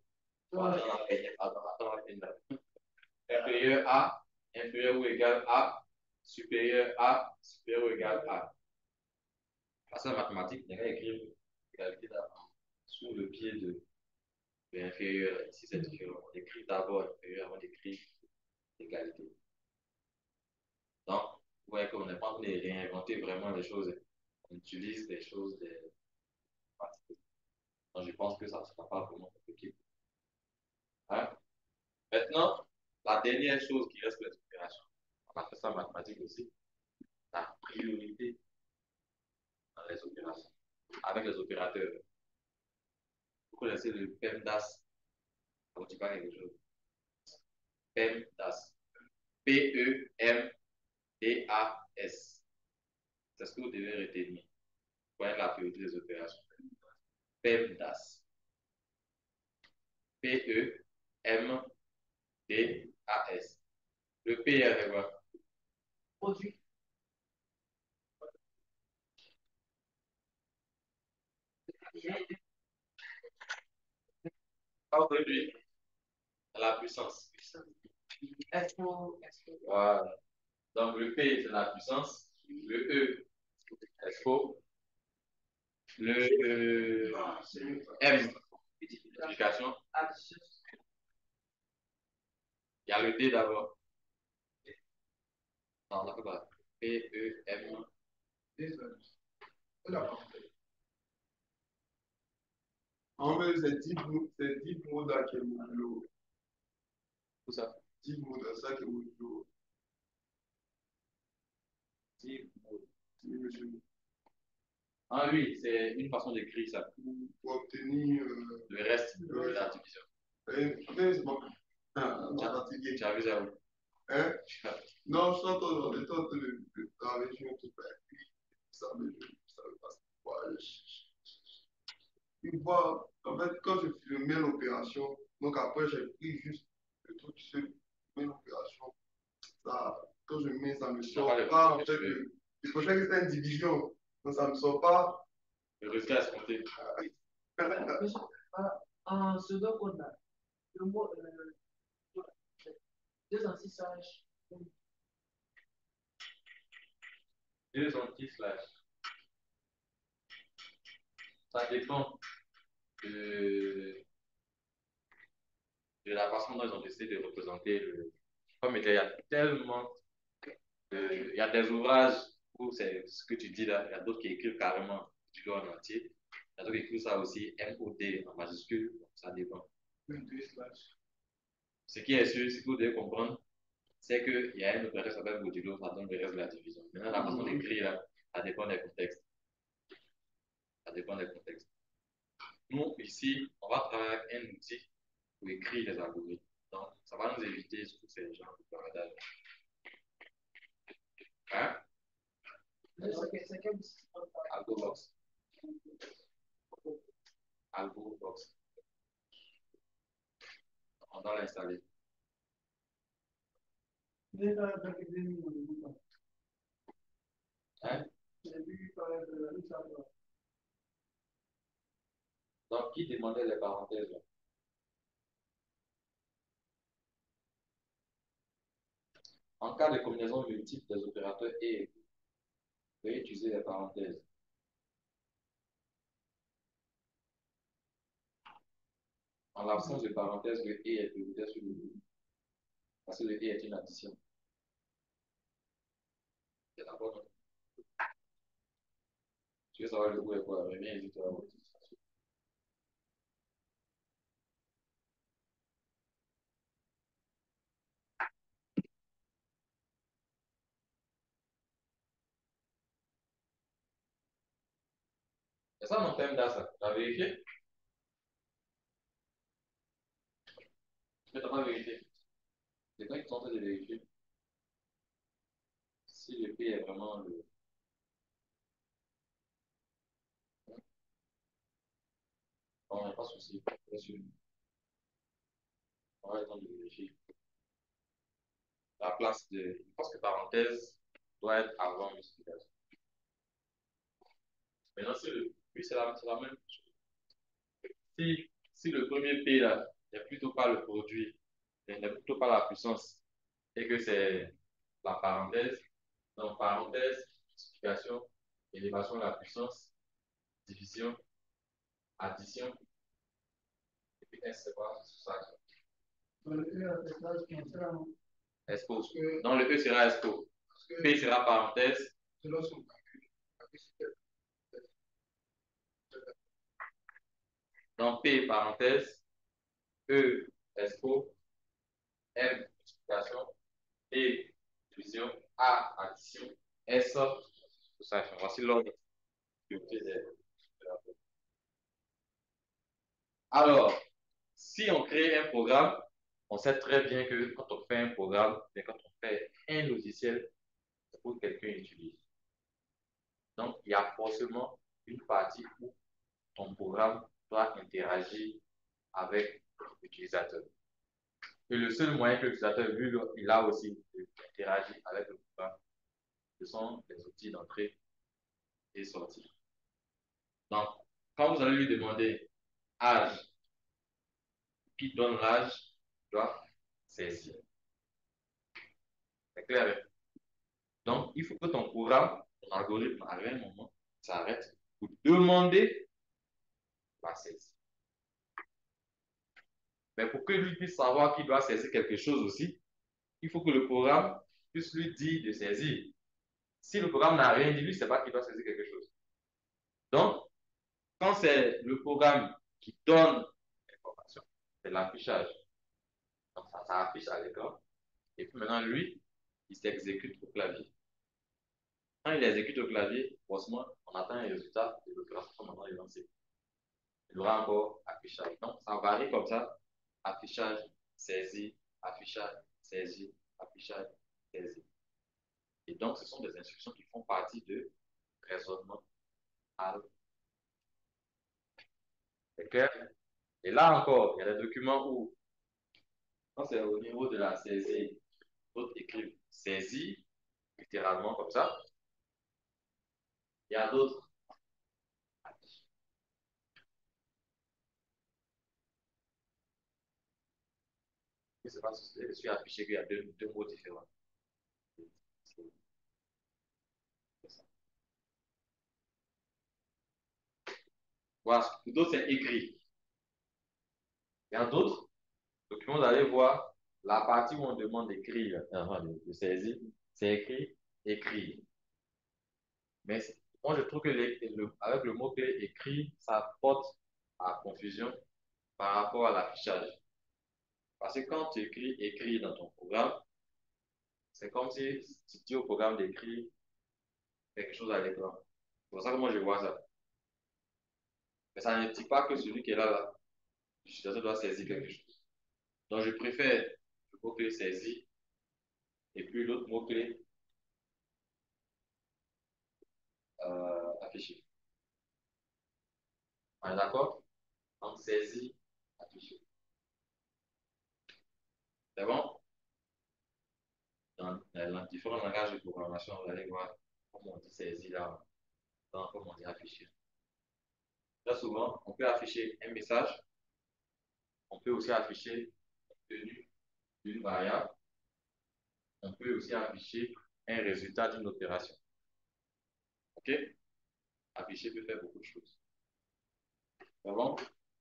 Inférieur à, inférieur ou égal à, supérieur à, supérieur ou égal à. Parce que la mathématique, les gars écrivent égalité sous le pied de, de l'inférieur. Ici, c'est différent. On écrit d'abord inférieur avant d'écrire égalité. Donc, vous voyez qu'on n'est pas en train de réinventer vraiment les choses. On utilise des choses des mathématiques. Donc, je pense que ça ne sera pas vraiment compliqué. Hein? Maintenant, la dernière chose qui reste, les opérations. On a fait ça en mathématiques aussi. La priorité dans les opérations. Avec les opérateurs. Vous connaissez le PEMDAS. Ça vous dit pas quelque chose? PEMDAS. P E M D A S. C'est ce que vous devez retenir. Pour la priorité des opérations. PEMDAS. P E M D A S. Le P est quoi? Produit. Pas produit. À la puissance. Expo. Voilà. Donc le P, c'est la puissance. Le E, expo. Le euh, M, multiplication. Il y a le D d'abord. Non, on n'a pas. P, E, M. En fait, c'est dix mots, c'est dix mots là qui est modulo. Tout ça. dix mots là, ça qui est modulo. dix mots. Oui, monsieur. Ah oui, c'est une façon d'écrire ça. Pour obtenir euh, le reste de ouais. la division. Et, mais c'est bon. Ah, Tu as, fatigué. tu as vu ça où? Hein? Non, je suis en train de, de, de, de travailler sur un truc. Ça me ça me passe. Ouais, je vois, en fait, quand je filmais l'opération, donc après, j'ai pris juste le truc sur l'opération. Ça, quand je mets, ça me sort pas, pas. En fait, que, je pensais que c'était une division. Donc, ça me sort pas. Le résultat est compté. En second code là, le mot euh, deux anti-slash. Deux anti-slash. Ça dépend de, de la façon dont ils ont décidé de représenter le. Comme il y a tellement. De, il y a des ouvrages où c'est ce que tu dis là, il y a d'autres qui écrivent carrément du lot en entier. Il y a d'autres qui écrivent ça aussi M O D en majuscule, ça dépend. Ce qui est sûr, ce que vous devez comprendre, c'est qu'il y a un opérateur qui s'appelle modulo, ça donne le reste de la division. Maintenant, la façon d'écrire là, ça dépend des contextes. Ça dépend des contextes. Nous, ici, on va travailler avec un outil pour écrire les algorithmes. Donc, ça va nous éviter tous ces genres de paradage. Hein? AlgoBox. AlgoBox. On va l'installer. Hein? Donc, qui demandait les parenthèses là? En cas de combinaison multiple des opérateurs et, veuillez utiliser les parenthèses. En l'absence de parenthèses, le et est prioritaire sur le I. Parce que le et est une addition. C'est d'accord? Tu veux savoir le goût est quoi? Reviens et dis-toi. C'est ça mon thème d'A, ça. Tu as vérifié? Tu ne pas vérifié. C'est toi qui es en train de vérifier. Si le P est vraiment le. On n'a pas de souci. Bien sûr. On va attendre de vérifier. La place de. Je pense que parenthèse doit être avant multiplication. Maintenant, si le. Oui, c'est la, la même chose. Si, si le premier P là n'est plutôt pas le produit, n'est plutôt pas la puissance, et que c'est la parenthèse, donc parenthèse, multiplication, élévation de la puissance, division, addition, et puis S, c'est quoi? C'est ça. Expo. Non, le E sera expo. P sera parenthèse. Donc P parenthèse, E expo, M multiplication, E division, A addition, S soustraction. Voici l'ordre. Alors, si on crée un programme, on sait très bien que quand on fait un programme, mais quand on fait un logiciel, c'est pour que quelqu'un utilise. Donc, il y a forcément une partie où ton programme doit interagir avec l'utilisateur. Et le seul moyen que l'utilisateur, vu il a aussi interagi avec le programme, ce sont les outils d'entrée et sortie. Donc, quand vous allez lui demander âge, qui donne l'âge, doit saisir. C'est clair? Donc, il faut que ton programme, ton algorithme, à un moment, s'arrête pour demander la saisie. Mais pour que lui puisse savoir qu'il doit saisir quelque chose aussi, il faut que le programme puisse lui dire de saisir. Si le programme n'a rien dit, lui, il ne sait pas qu'il doit saisir quelque chose. Donc, quand c'est le programme qui donne l'information, c'est l'affichage. Donc, ça, ça affiche à l'écran. Et puis maintenant, lui, il s'exécute au clavier. Quand il exécute au clavier, forcément, on attend un résultat de l'opération maintenant est lancée. Il y aura encore affichage. Donc, ça varie comme ça. Affichage, saisie, affichage, saisie, affichage, saisie. Et donc, ce sont des instructions qui font partie de raisonnement algorithmique. C'est clair? Et là encore, il y a des documents où, quand c'est au niveau de la saisie, d'autres écrivent saisie, littéralement comme ça. Il y a d'autres. Je ne sais pas si je suis affiché qu'il y a deux, deux mots différents. Voilà, pour d'autres, c'est écrit. Il y a d'autres documents, vous allez voir la partie où on demande d'écrire, enfin, de, de saisir, c'est écrit, écrire. Mais moi, je trouve que les, le, avec le mot-clé écrit, ça porte à confusion par rapport à l'affichage. Parce que quand tu écris écrit dans ton programme, c'est comme si tu dis au programme d'écrire quelque chose à l'écran. C'est pour ça que moi, je vois ça. Mais ça ne dit pas que celui qui est là, là, l'utilisateur doit saisir quelque chose. Donc, je préfère le mot-clé saisir et puis l'autre mot-clé euh, affiché. On est d'accord? Donc, saisir, affiché. C'est bon? Dans, dans différents langages de programmation, vous allez voir comment on dit saisir là, dans comment on dit afficher. Très souvent, on peut afficher un message, on peut aussi afficher le contenu d'une variable, on peut aussi afficher un résultat d'une opération. OK? Afficher peut faire beaucoup de choses. C'est bon?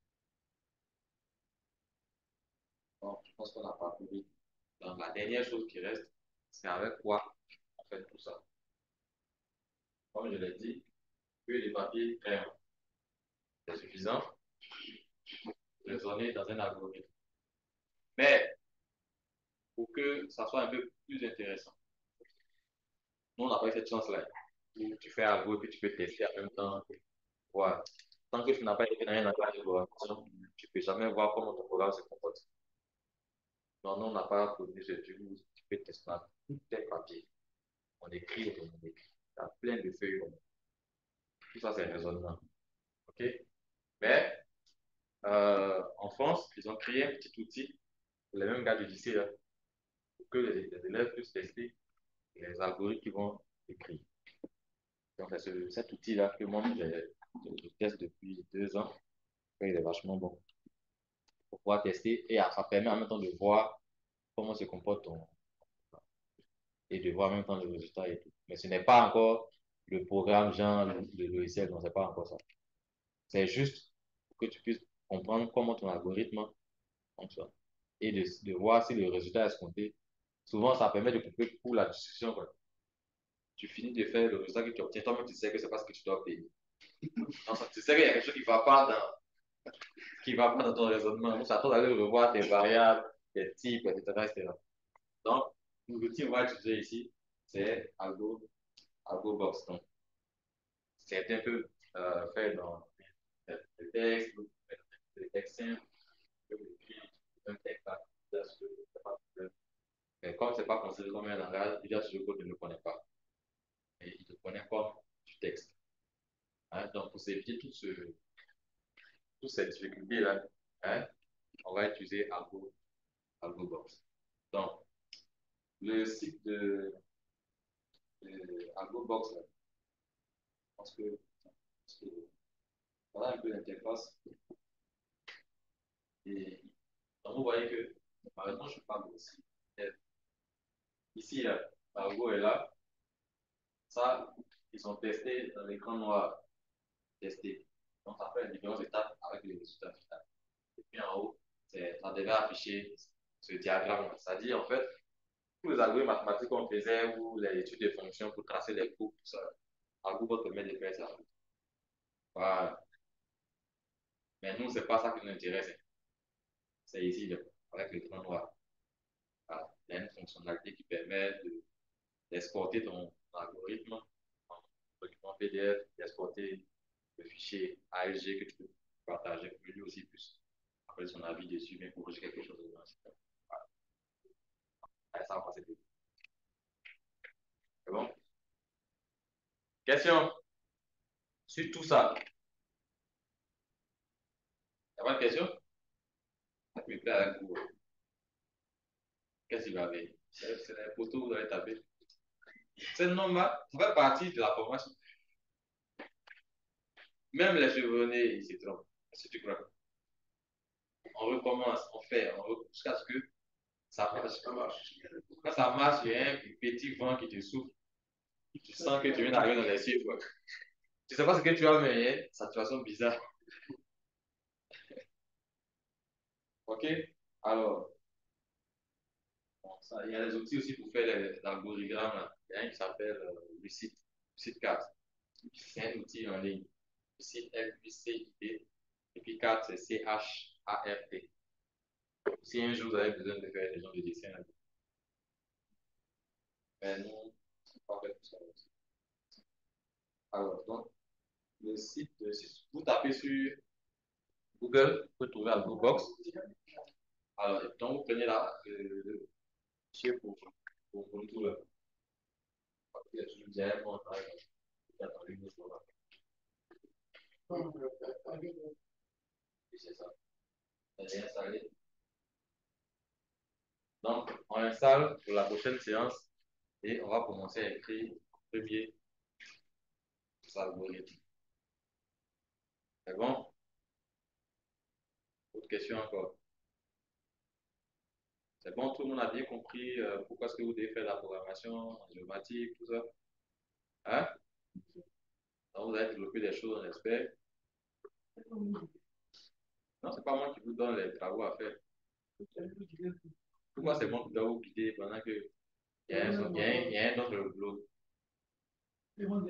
Donc, je pense qu'on a parcouru. Donc, la dernière chose qui reste, c'est avec quoi on fait tout ça. Comme je l'ai dit, que les papiers crayons, c'est suffisant pour raisonner dans un algorithme. Mais, pour que ça soit un peu plus intéressant, nous, on n'a pas eu cette chance-là. Où tu fais algo et puis tu peux tester en même temps. Voilà. Tant que tu n'as pas été dans un langage de programmation, tu ne peux jamais voir comment ton programme se comporte. Non, nous, on n'a pas connu ce truc où tu peux tester dans tous tes papiers. On écrit, on écrit. Il y a plein de feuilles. Tout ça, c'est un raisonnement. OK? Mais, euh, en France, ils ont créé un petit outil, les mêmes gars du lycée, là, pour que les, les élèves puissent tester les algorithmes qu'ils vont écrire. Donc, c'est ce, cet outil-là que moi, je, je teste depuis deux ans. Il est vachement bon pour pouvoir tester et ça permet en même temps de voir comment se comporte ton et de voir en même temps le résultat et tout. Mais ce n'est pas encore le programme, genre le, le logiciel, non, c'est pas encore ça. C'est juste pour que tu puisses comprendre comment ton algorithme fonctionne et de, de voir si le résultat est escompté. Souvent, ça permet de couper pour la discussion, quoi. Tu finis de faire le résultat que tu obtiens, toi-même tu sais que c'est pas ce que tu dois payer. Donc, tu sais qu'il y a quelque chose qui ne va pas dans, qui va pas dans ton raisonnement. Donc, ça t'attend d'aller revoir tes variables, tes types, et cetera, et cetera. Donc, l'outil qu'on va utiliser ici, c'est Algo, AlgoBox. Donc, c'est un peu euh, fait dans le texte, le texte simple, un texte considéré comme un langage, il y a ce code ne le connaît pas. Et il le connaît comme du texte. Hein? Donc, pour éviter tout ce, toutes ces difficultés-là, hein, on va utiliser Argo, ArgoBox. Donc, le site de, de ArgoBox, là, je pense que, parce que voilà un peu l'interface. Et donc, vous voyez que, malheureusement, je parle aussi. Ici, là, Argo est là. Ça, ils ont testé dans l'écran noir. Testé. Donc, ça fait les différentes étapes avec les résultats finaux. Et puis en haut, ça devait afficher ce diagramme. C'est-à-dire, en fait, tous les algorithmes mathématiques qu'on faisait ou les études de fonctions pour tracer les courbes, tout ça, Argo va te permettre de faire ça. Voilà. Mais nous, c'est pas ça qui nous intéresse. C'est ici, là, avec l'écran noir. Voilà. Il y a une fonctionnalité qui permet d'exporter ton algorithme en document P D F, d'exporter le fichier A S G que tu peux partager pour lui aussi plus. Après son avis dessus, mais corriger quelque chose dedans. Voilà. Allez, ça va passer plus. C'est bon? Question sur tout ça. Il n'y a pas de question? Ça peut plaire à vous. Qu'est-ce qu'il va avec? C'est les photos que vous allez taper. Ce nom-là, ça fait partie de la formation. Même les chevronnés, ils se trompent. Est-ce que tu crois? On recommence, on fait, on recommence jusqu'à ce que ça marche. Quand ça marche, il y a un petit vent qui te souffle. Tu sens que tu viens d'arriver dans les cieux. Quoi. Tu ne sais pas ce que tu as, mais il y a une saturation bizarre. Ok? Alors, bon, ça, il y a des outils aussi pour faire l'algorithme. Il y a un qui s'appelle euh, Lucid, Lucid quatre. C'est un outil en ligne. Lucid L U C I D. Et puis quatre, c'est C H A R T. Si un jour vous avez besoin de faire des gens de dessin, mais nous, on ne pas faire tout ça. Alors, donc, le site, le site, vous tapez sur Google, vous pouvez trouver AlgoBox. Alors, donc, vous prenez là, le, le fichier pour, pour, pour tout là. Il y a toujours bien, bon, c'est ça. C'est installé. Donc, on installe pour la prochaine séance et on va commencer à écrire le premier algorithme. C'est bon? Autre question encore? C'est bon, tout le monde a bien compris euh, pourquoi est-ce que vous devez faire la programmation en géomatique, tout ça? Hein? Donc, vous allez développer des choses, on espère. Non, c'est pas moi qui vous donne les travaux à faire. Pourquoi c'est moi qui dois vous guider pendant que il y a un, il y a un, il y a un autre boulot? Il ne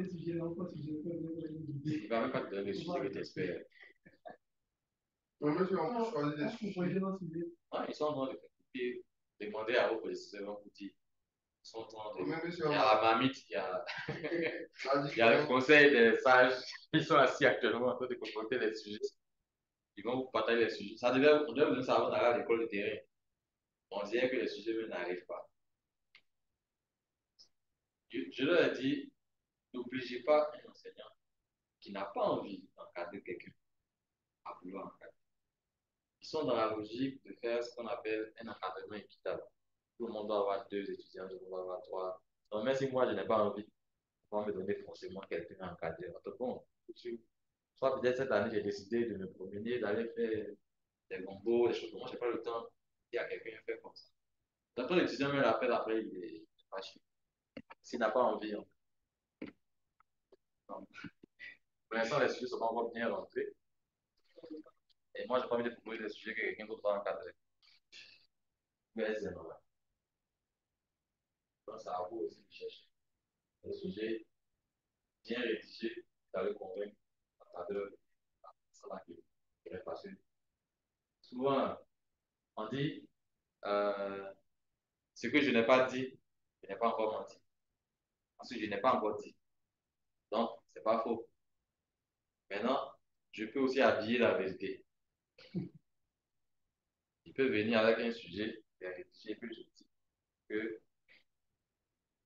va même pas te donner les sujets que tu espères. Non, mais on peut choisir des sujets. Ah, ils sont en train de demander à vos professeurs pour dire. Ils sont en train de. Mais Il y a la mamite, il y a, Ah, il y a le conseil des sages. Ils sont assis actuellement en train de concocter les sujets. Ils vont vous partager les sujets. Ça devait, on devait vous savoir d'aller à l'école de terrain. On dirait que les sujets n'arrivent pas. Je, je leur ai dit, n'obligez pas un enseignant qui n'a pas envie d'encadrer quelqu'un à vouloir encadrer. Ils sont dans la logique de faire ce qu'on appelle un encadrement équitable. Tout le monde doit avoir deux étudiants, tout le monde doit avoir trois. Donc, même si moi, je n'ai pas envie, on va me donner forcément quelqu'un à encadrer. Bon, soit peut-être cette année, j'ai décidé de me promener, d'aller faire des combos, des choses. Moi, je n'ai pas le temps. Il y a quelqu'un à faire comme ça. Quand l'étudiant me l'appelle après, il est fâché. S'il n'a pas envie. Hein. Donc, pour l'instant, les sujets sont pas encore bien rentrés. Et moi, je n'ai pas envie de proposer des sujets que quelqu'un d'autre va encadrer. Mais c'est normal. Donc, ça à vous aussi de chercher des sujets bien rédigés dans le convaincre l'encadreur. Ça va être facile. Souvent, on dit euh, ce que je n'ai pas dit, je n'ai pas encore menti. Parce que je n'ai pas encore dit. Donc, ce n'est pas faux. Maintenant, je peux aussi habiller la vérité. Il peut venir avec un sujet, rédigé que je dis que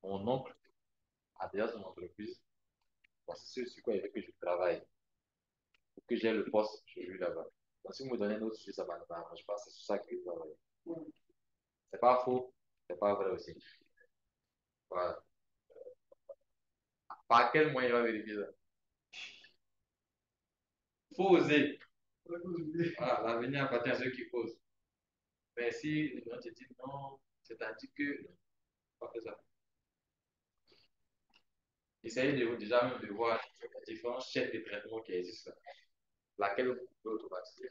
mon oncle a déjà son entreprise. Bon, c'est ce sur quoi il veut que je travaille. Pour que j'ai le poste chez lui là-bas. Donc, si vous me donnez un autre sujet, ça ne m'arrange pas. C'est sur ça que je travaille. C'est pas faux, c'est pas vrai aussi. Voilà. Par quel moyen il va vérifier ça? Il faut oser. Voilà, l'avenir appartient à ceux qui osent. Mais si les gens te disent non, c'est-à-dire que non, pas fait ça. Essayez de, déjà même de voir les différents chaînes de traitement qui existent là. Laquelle vous pouvez automatiser.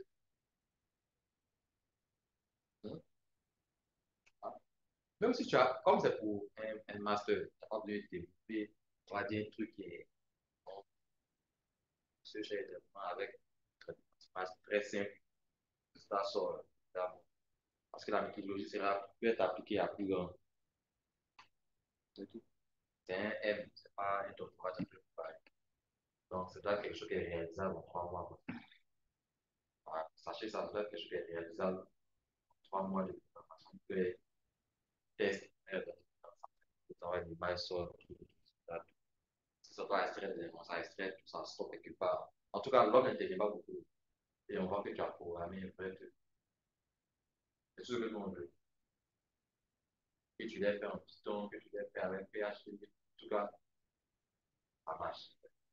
Hmm? Ah. Même si tu as, comme c'est pour un, un master, tu n'as pas besoin de développer, on va dire un truc qui est bon, ce chaîne de traitement avec un traitement très simple, ça sort là. Parce que la méthodologie sera, peut être appliquée à plus grand. C'est tout. C'est un M, c'est pas un doctorat de préparer. Donc, c'est pas quelque chose qui est réalisable en trois mois. Voilà. Sachez que ça doit être quelque chose qui est réalisable en trois mois de préparation. Vous pouvez tester, le travail d'image sort. Si ça doit extraire des éléments, ça extrait, tout ça stocke quelque part. En tout cas, l'homme n'intervient pas beaucoup. Et on voit que tu as programmé un peu. C'est ce que nous on veut. Que tu l'aies fait en Python, que tu l'aies fait avec P H P. En tout cas, ça marche.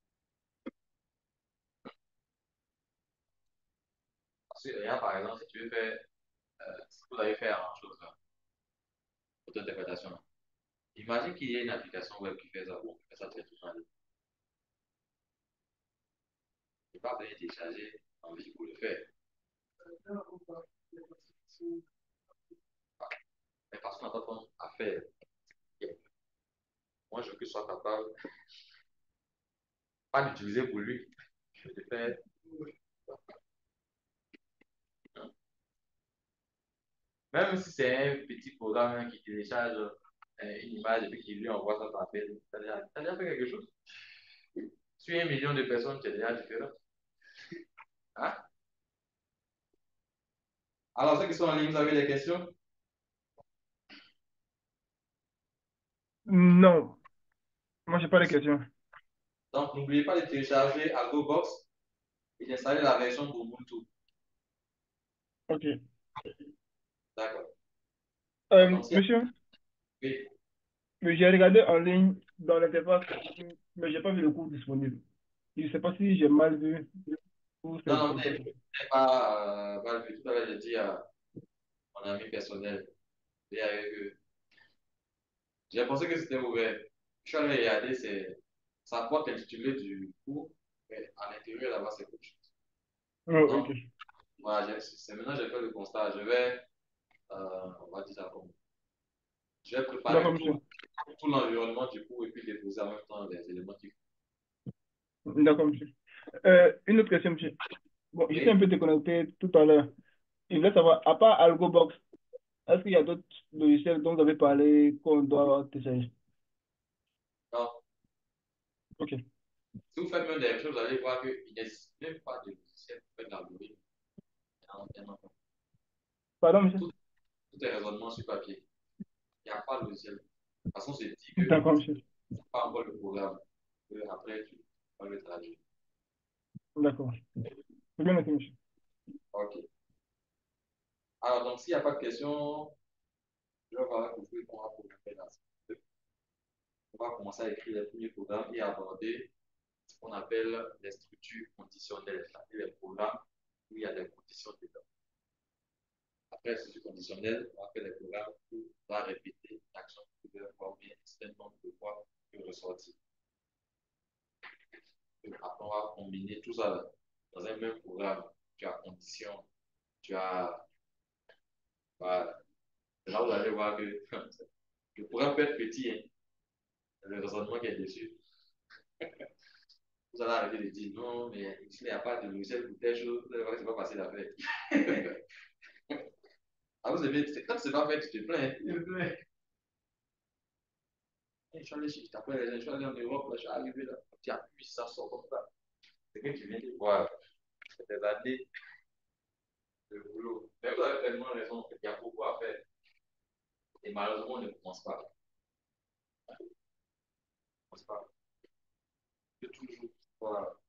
Parce que, regarde, par exemple, si tu veux faire, euh, si vous avez fait en chose, là, auto-interprétation, imagine qu'il y ait une application web qui fait ça, ou qui fait ça très souvent. Il n'y a pas besoin de télécharger en ligne pour le faire. Mais parce qu'on n'a pas besoin à faire. Moi, je veux qu'il soit capable, pas d'utiliser pour lui, je vais le faire. Même si c'est un petit programme qui télécharge euh, une image et puis qui lui envoie ça par mail, tu as déjà, déjà fait quelque chose. Sur un million de personnes, tu es déjà différent. Hein? Alors, ceux qui sont en ligne, vous avez des questions? Non, moi, j'ai pas de questions. Donc, n'oubliez pas de télécharger AlgoBox et d'installer la version d'Ubuntu. Ok. D'accord. Euh, Donc, si... monsieur, Oui. mais j'ai regardé en ligne dans l'interface, mais j'ai pas vu le cours disponible. Je sais pas si j'ai mal vu ou Non, c'est non, vous c'est ça. n'avez pas euh, mal vu. Tout à l'heure, j'ai dit à mon ami personnel, et avec eux, j'ai pensé que c'était ouvert. Je suis allé regarder, c'est sa porte intitulée du cours, mais à l'intérieur, là-bas, c'est autre chose. Oh, ok. Donc, voilà, c'est maintenant j'ai fait le constat. Je vais, euh, on va dire ça comme, je vais D'accord, préparer tout, monsieur. tout l'environnement du cours et puis déposer en même temps les éléments qui. D'accord, monsieur. Euh, une autre question, monsieur. Bon, j'étais un Oui, peu déconnecté tout à l'heure. Je voulais savoir, à part AlgoBox, est-ce qu'il y a d'autres logiciels dont vous avez parlé qu'on doit télécharger? non. Ok. Si vous faites même des choses, vous allez voir qu'il n'existe même pas de logiciel pour faire l'algorithme. Pardon, monsieur? Tout, tout est raisonnement sur papier. Il n'y a pas de logiciel. De toute façon, c'est dit que D'accord, monsieur. c'est pas encore le programme. Que après, tu vas le traduire. D'accord. C'est bien noté, monsieur. Ok. Alors, donc, s'il n'y a pas de questions, je vais voir avec vous qu'on va programmer là. On va commencer à écrire les premiers programmes et aborder ce qu'on appelle les structures conditionnelles, c'est-à-dire les programmes où il y a des conditions dedans. Après les structures conditionnelles, on va faire des programmes où on va répéter l'action plusieurs fois ou bien un certain nombre de fois pour ressortir. Et après, on va combiner tout ça dans un même programme. Tu as condition, tu as. Voilà. Là, vous allez voir que le programme peut être petit, hein, le raisonnement qui est dessus. Vous allez arrêter de dire non, mais ici, il n'y a pas de logiciel pour telle chose, vous allez voir que ce n'est pas facile à faire. Ah, vous avez, quand c'est pas fait, tu te plains. Tu te plains. Je suis allé chez, après, je suis allé en Europe, là, je suis arrivé là, tu as huit cents sorts comme ça. C'est que tu viens de voir, c'est des années de boulot. Mais vous avez tellement raison, il y a beaucoup à faire. Et malheureusement, on ne commence pas. pense pas. Il faut toujours pouvoir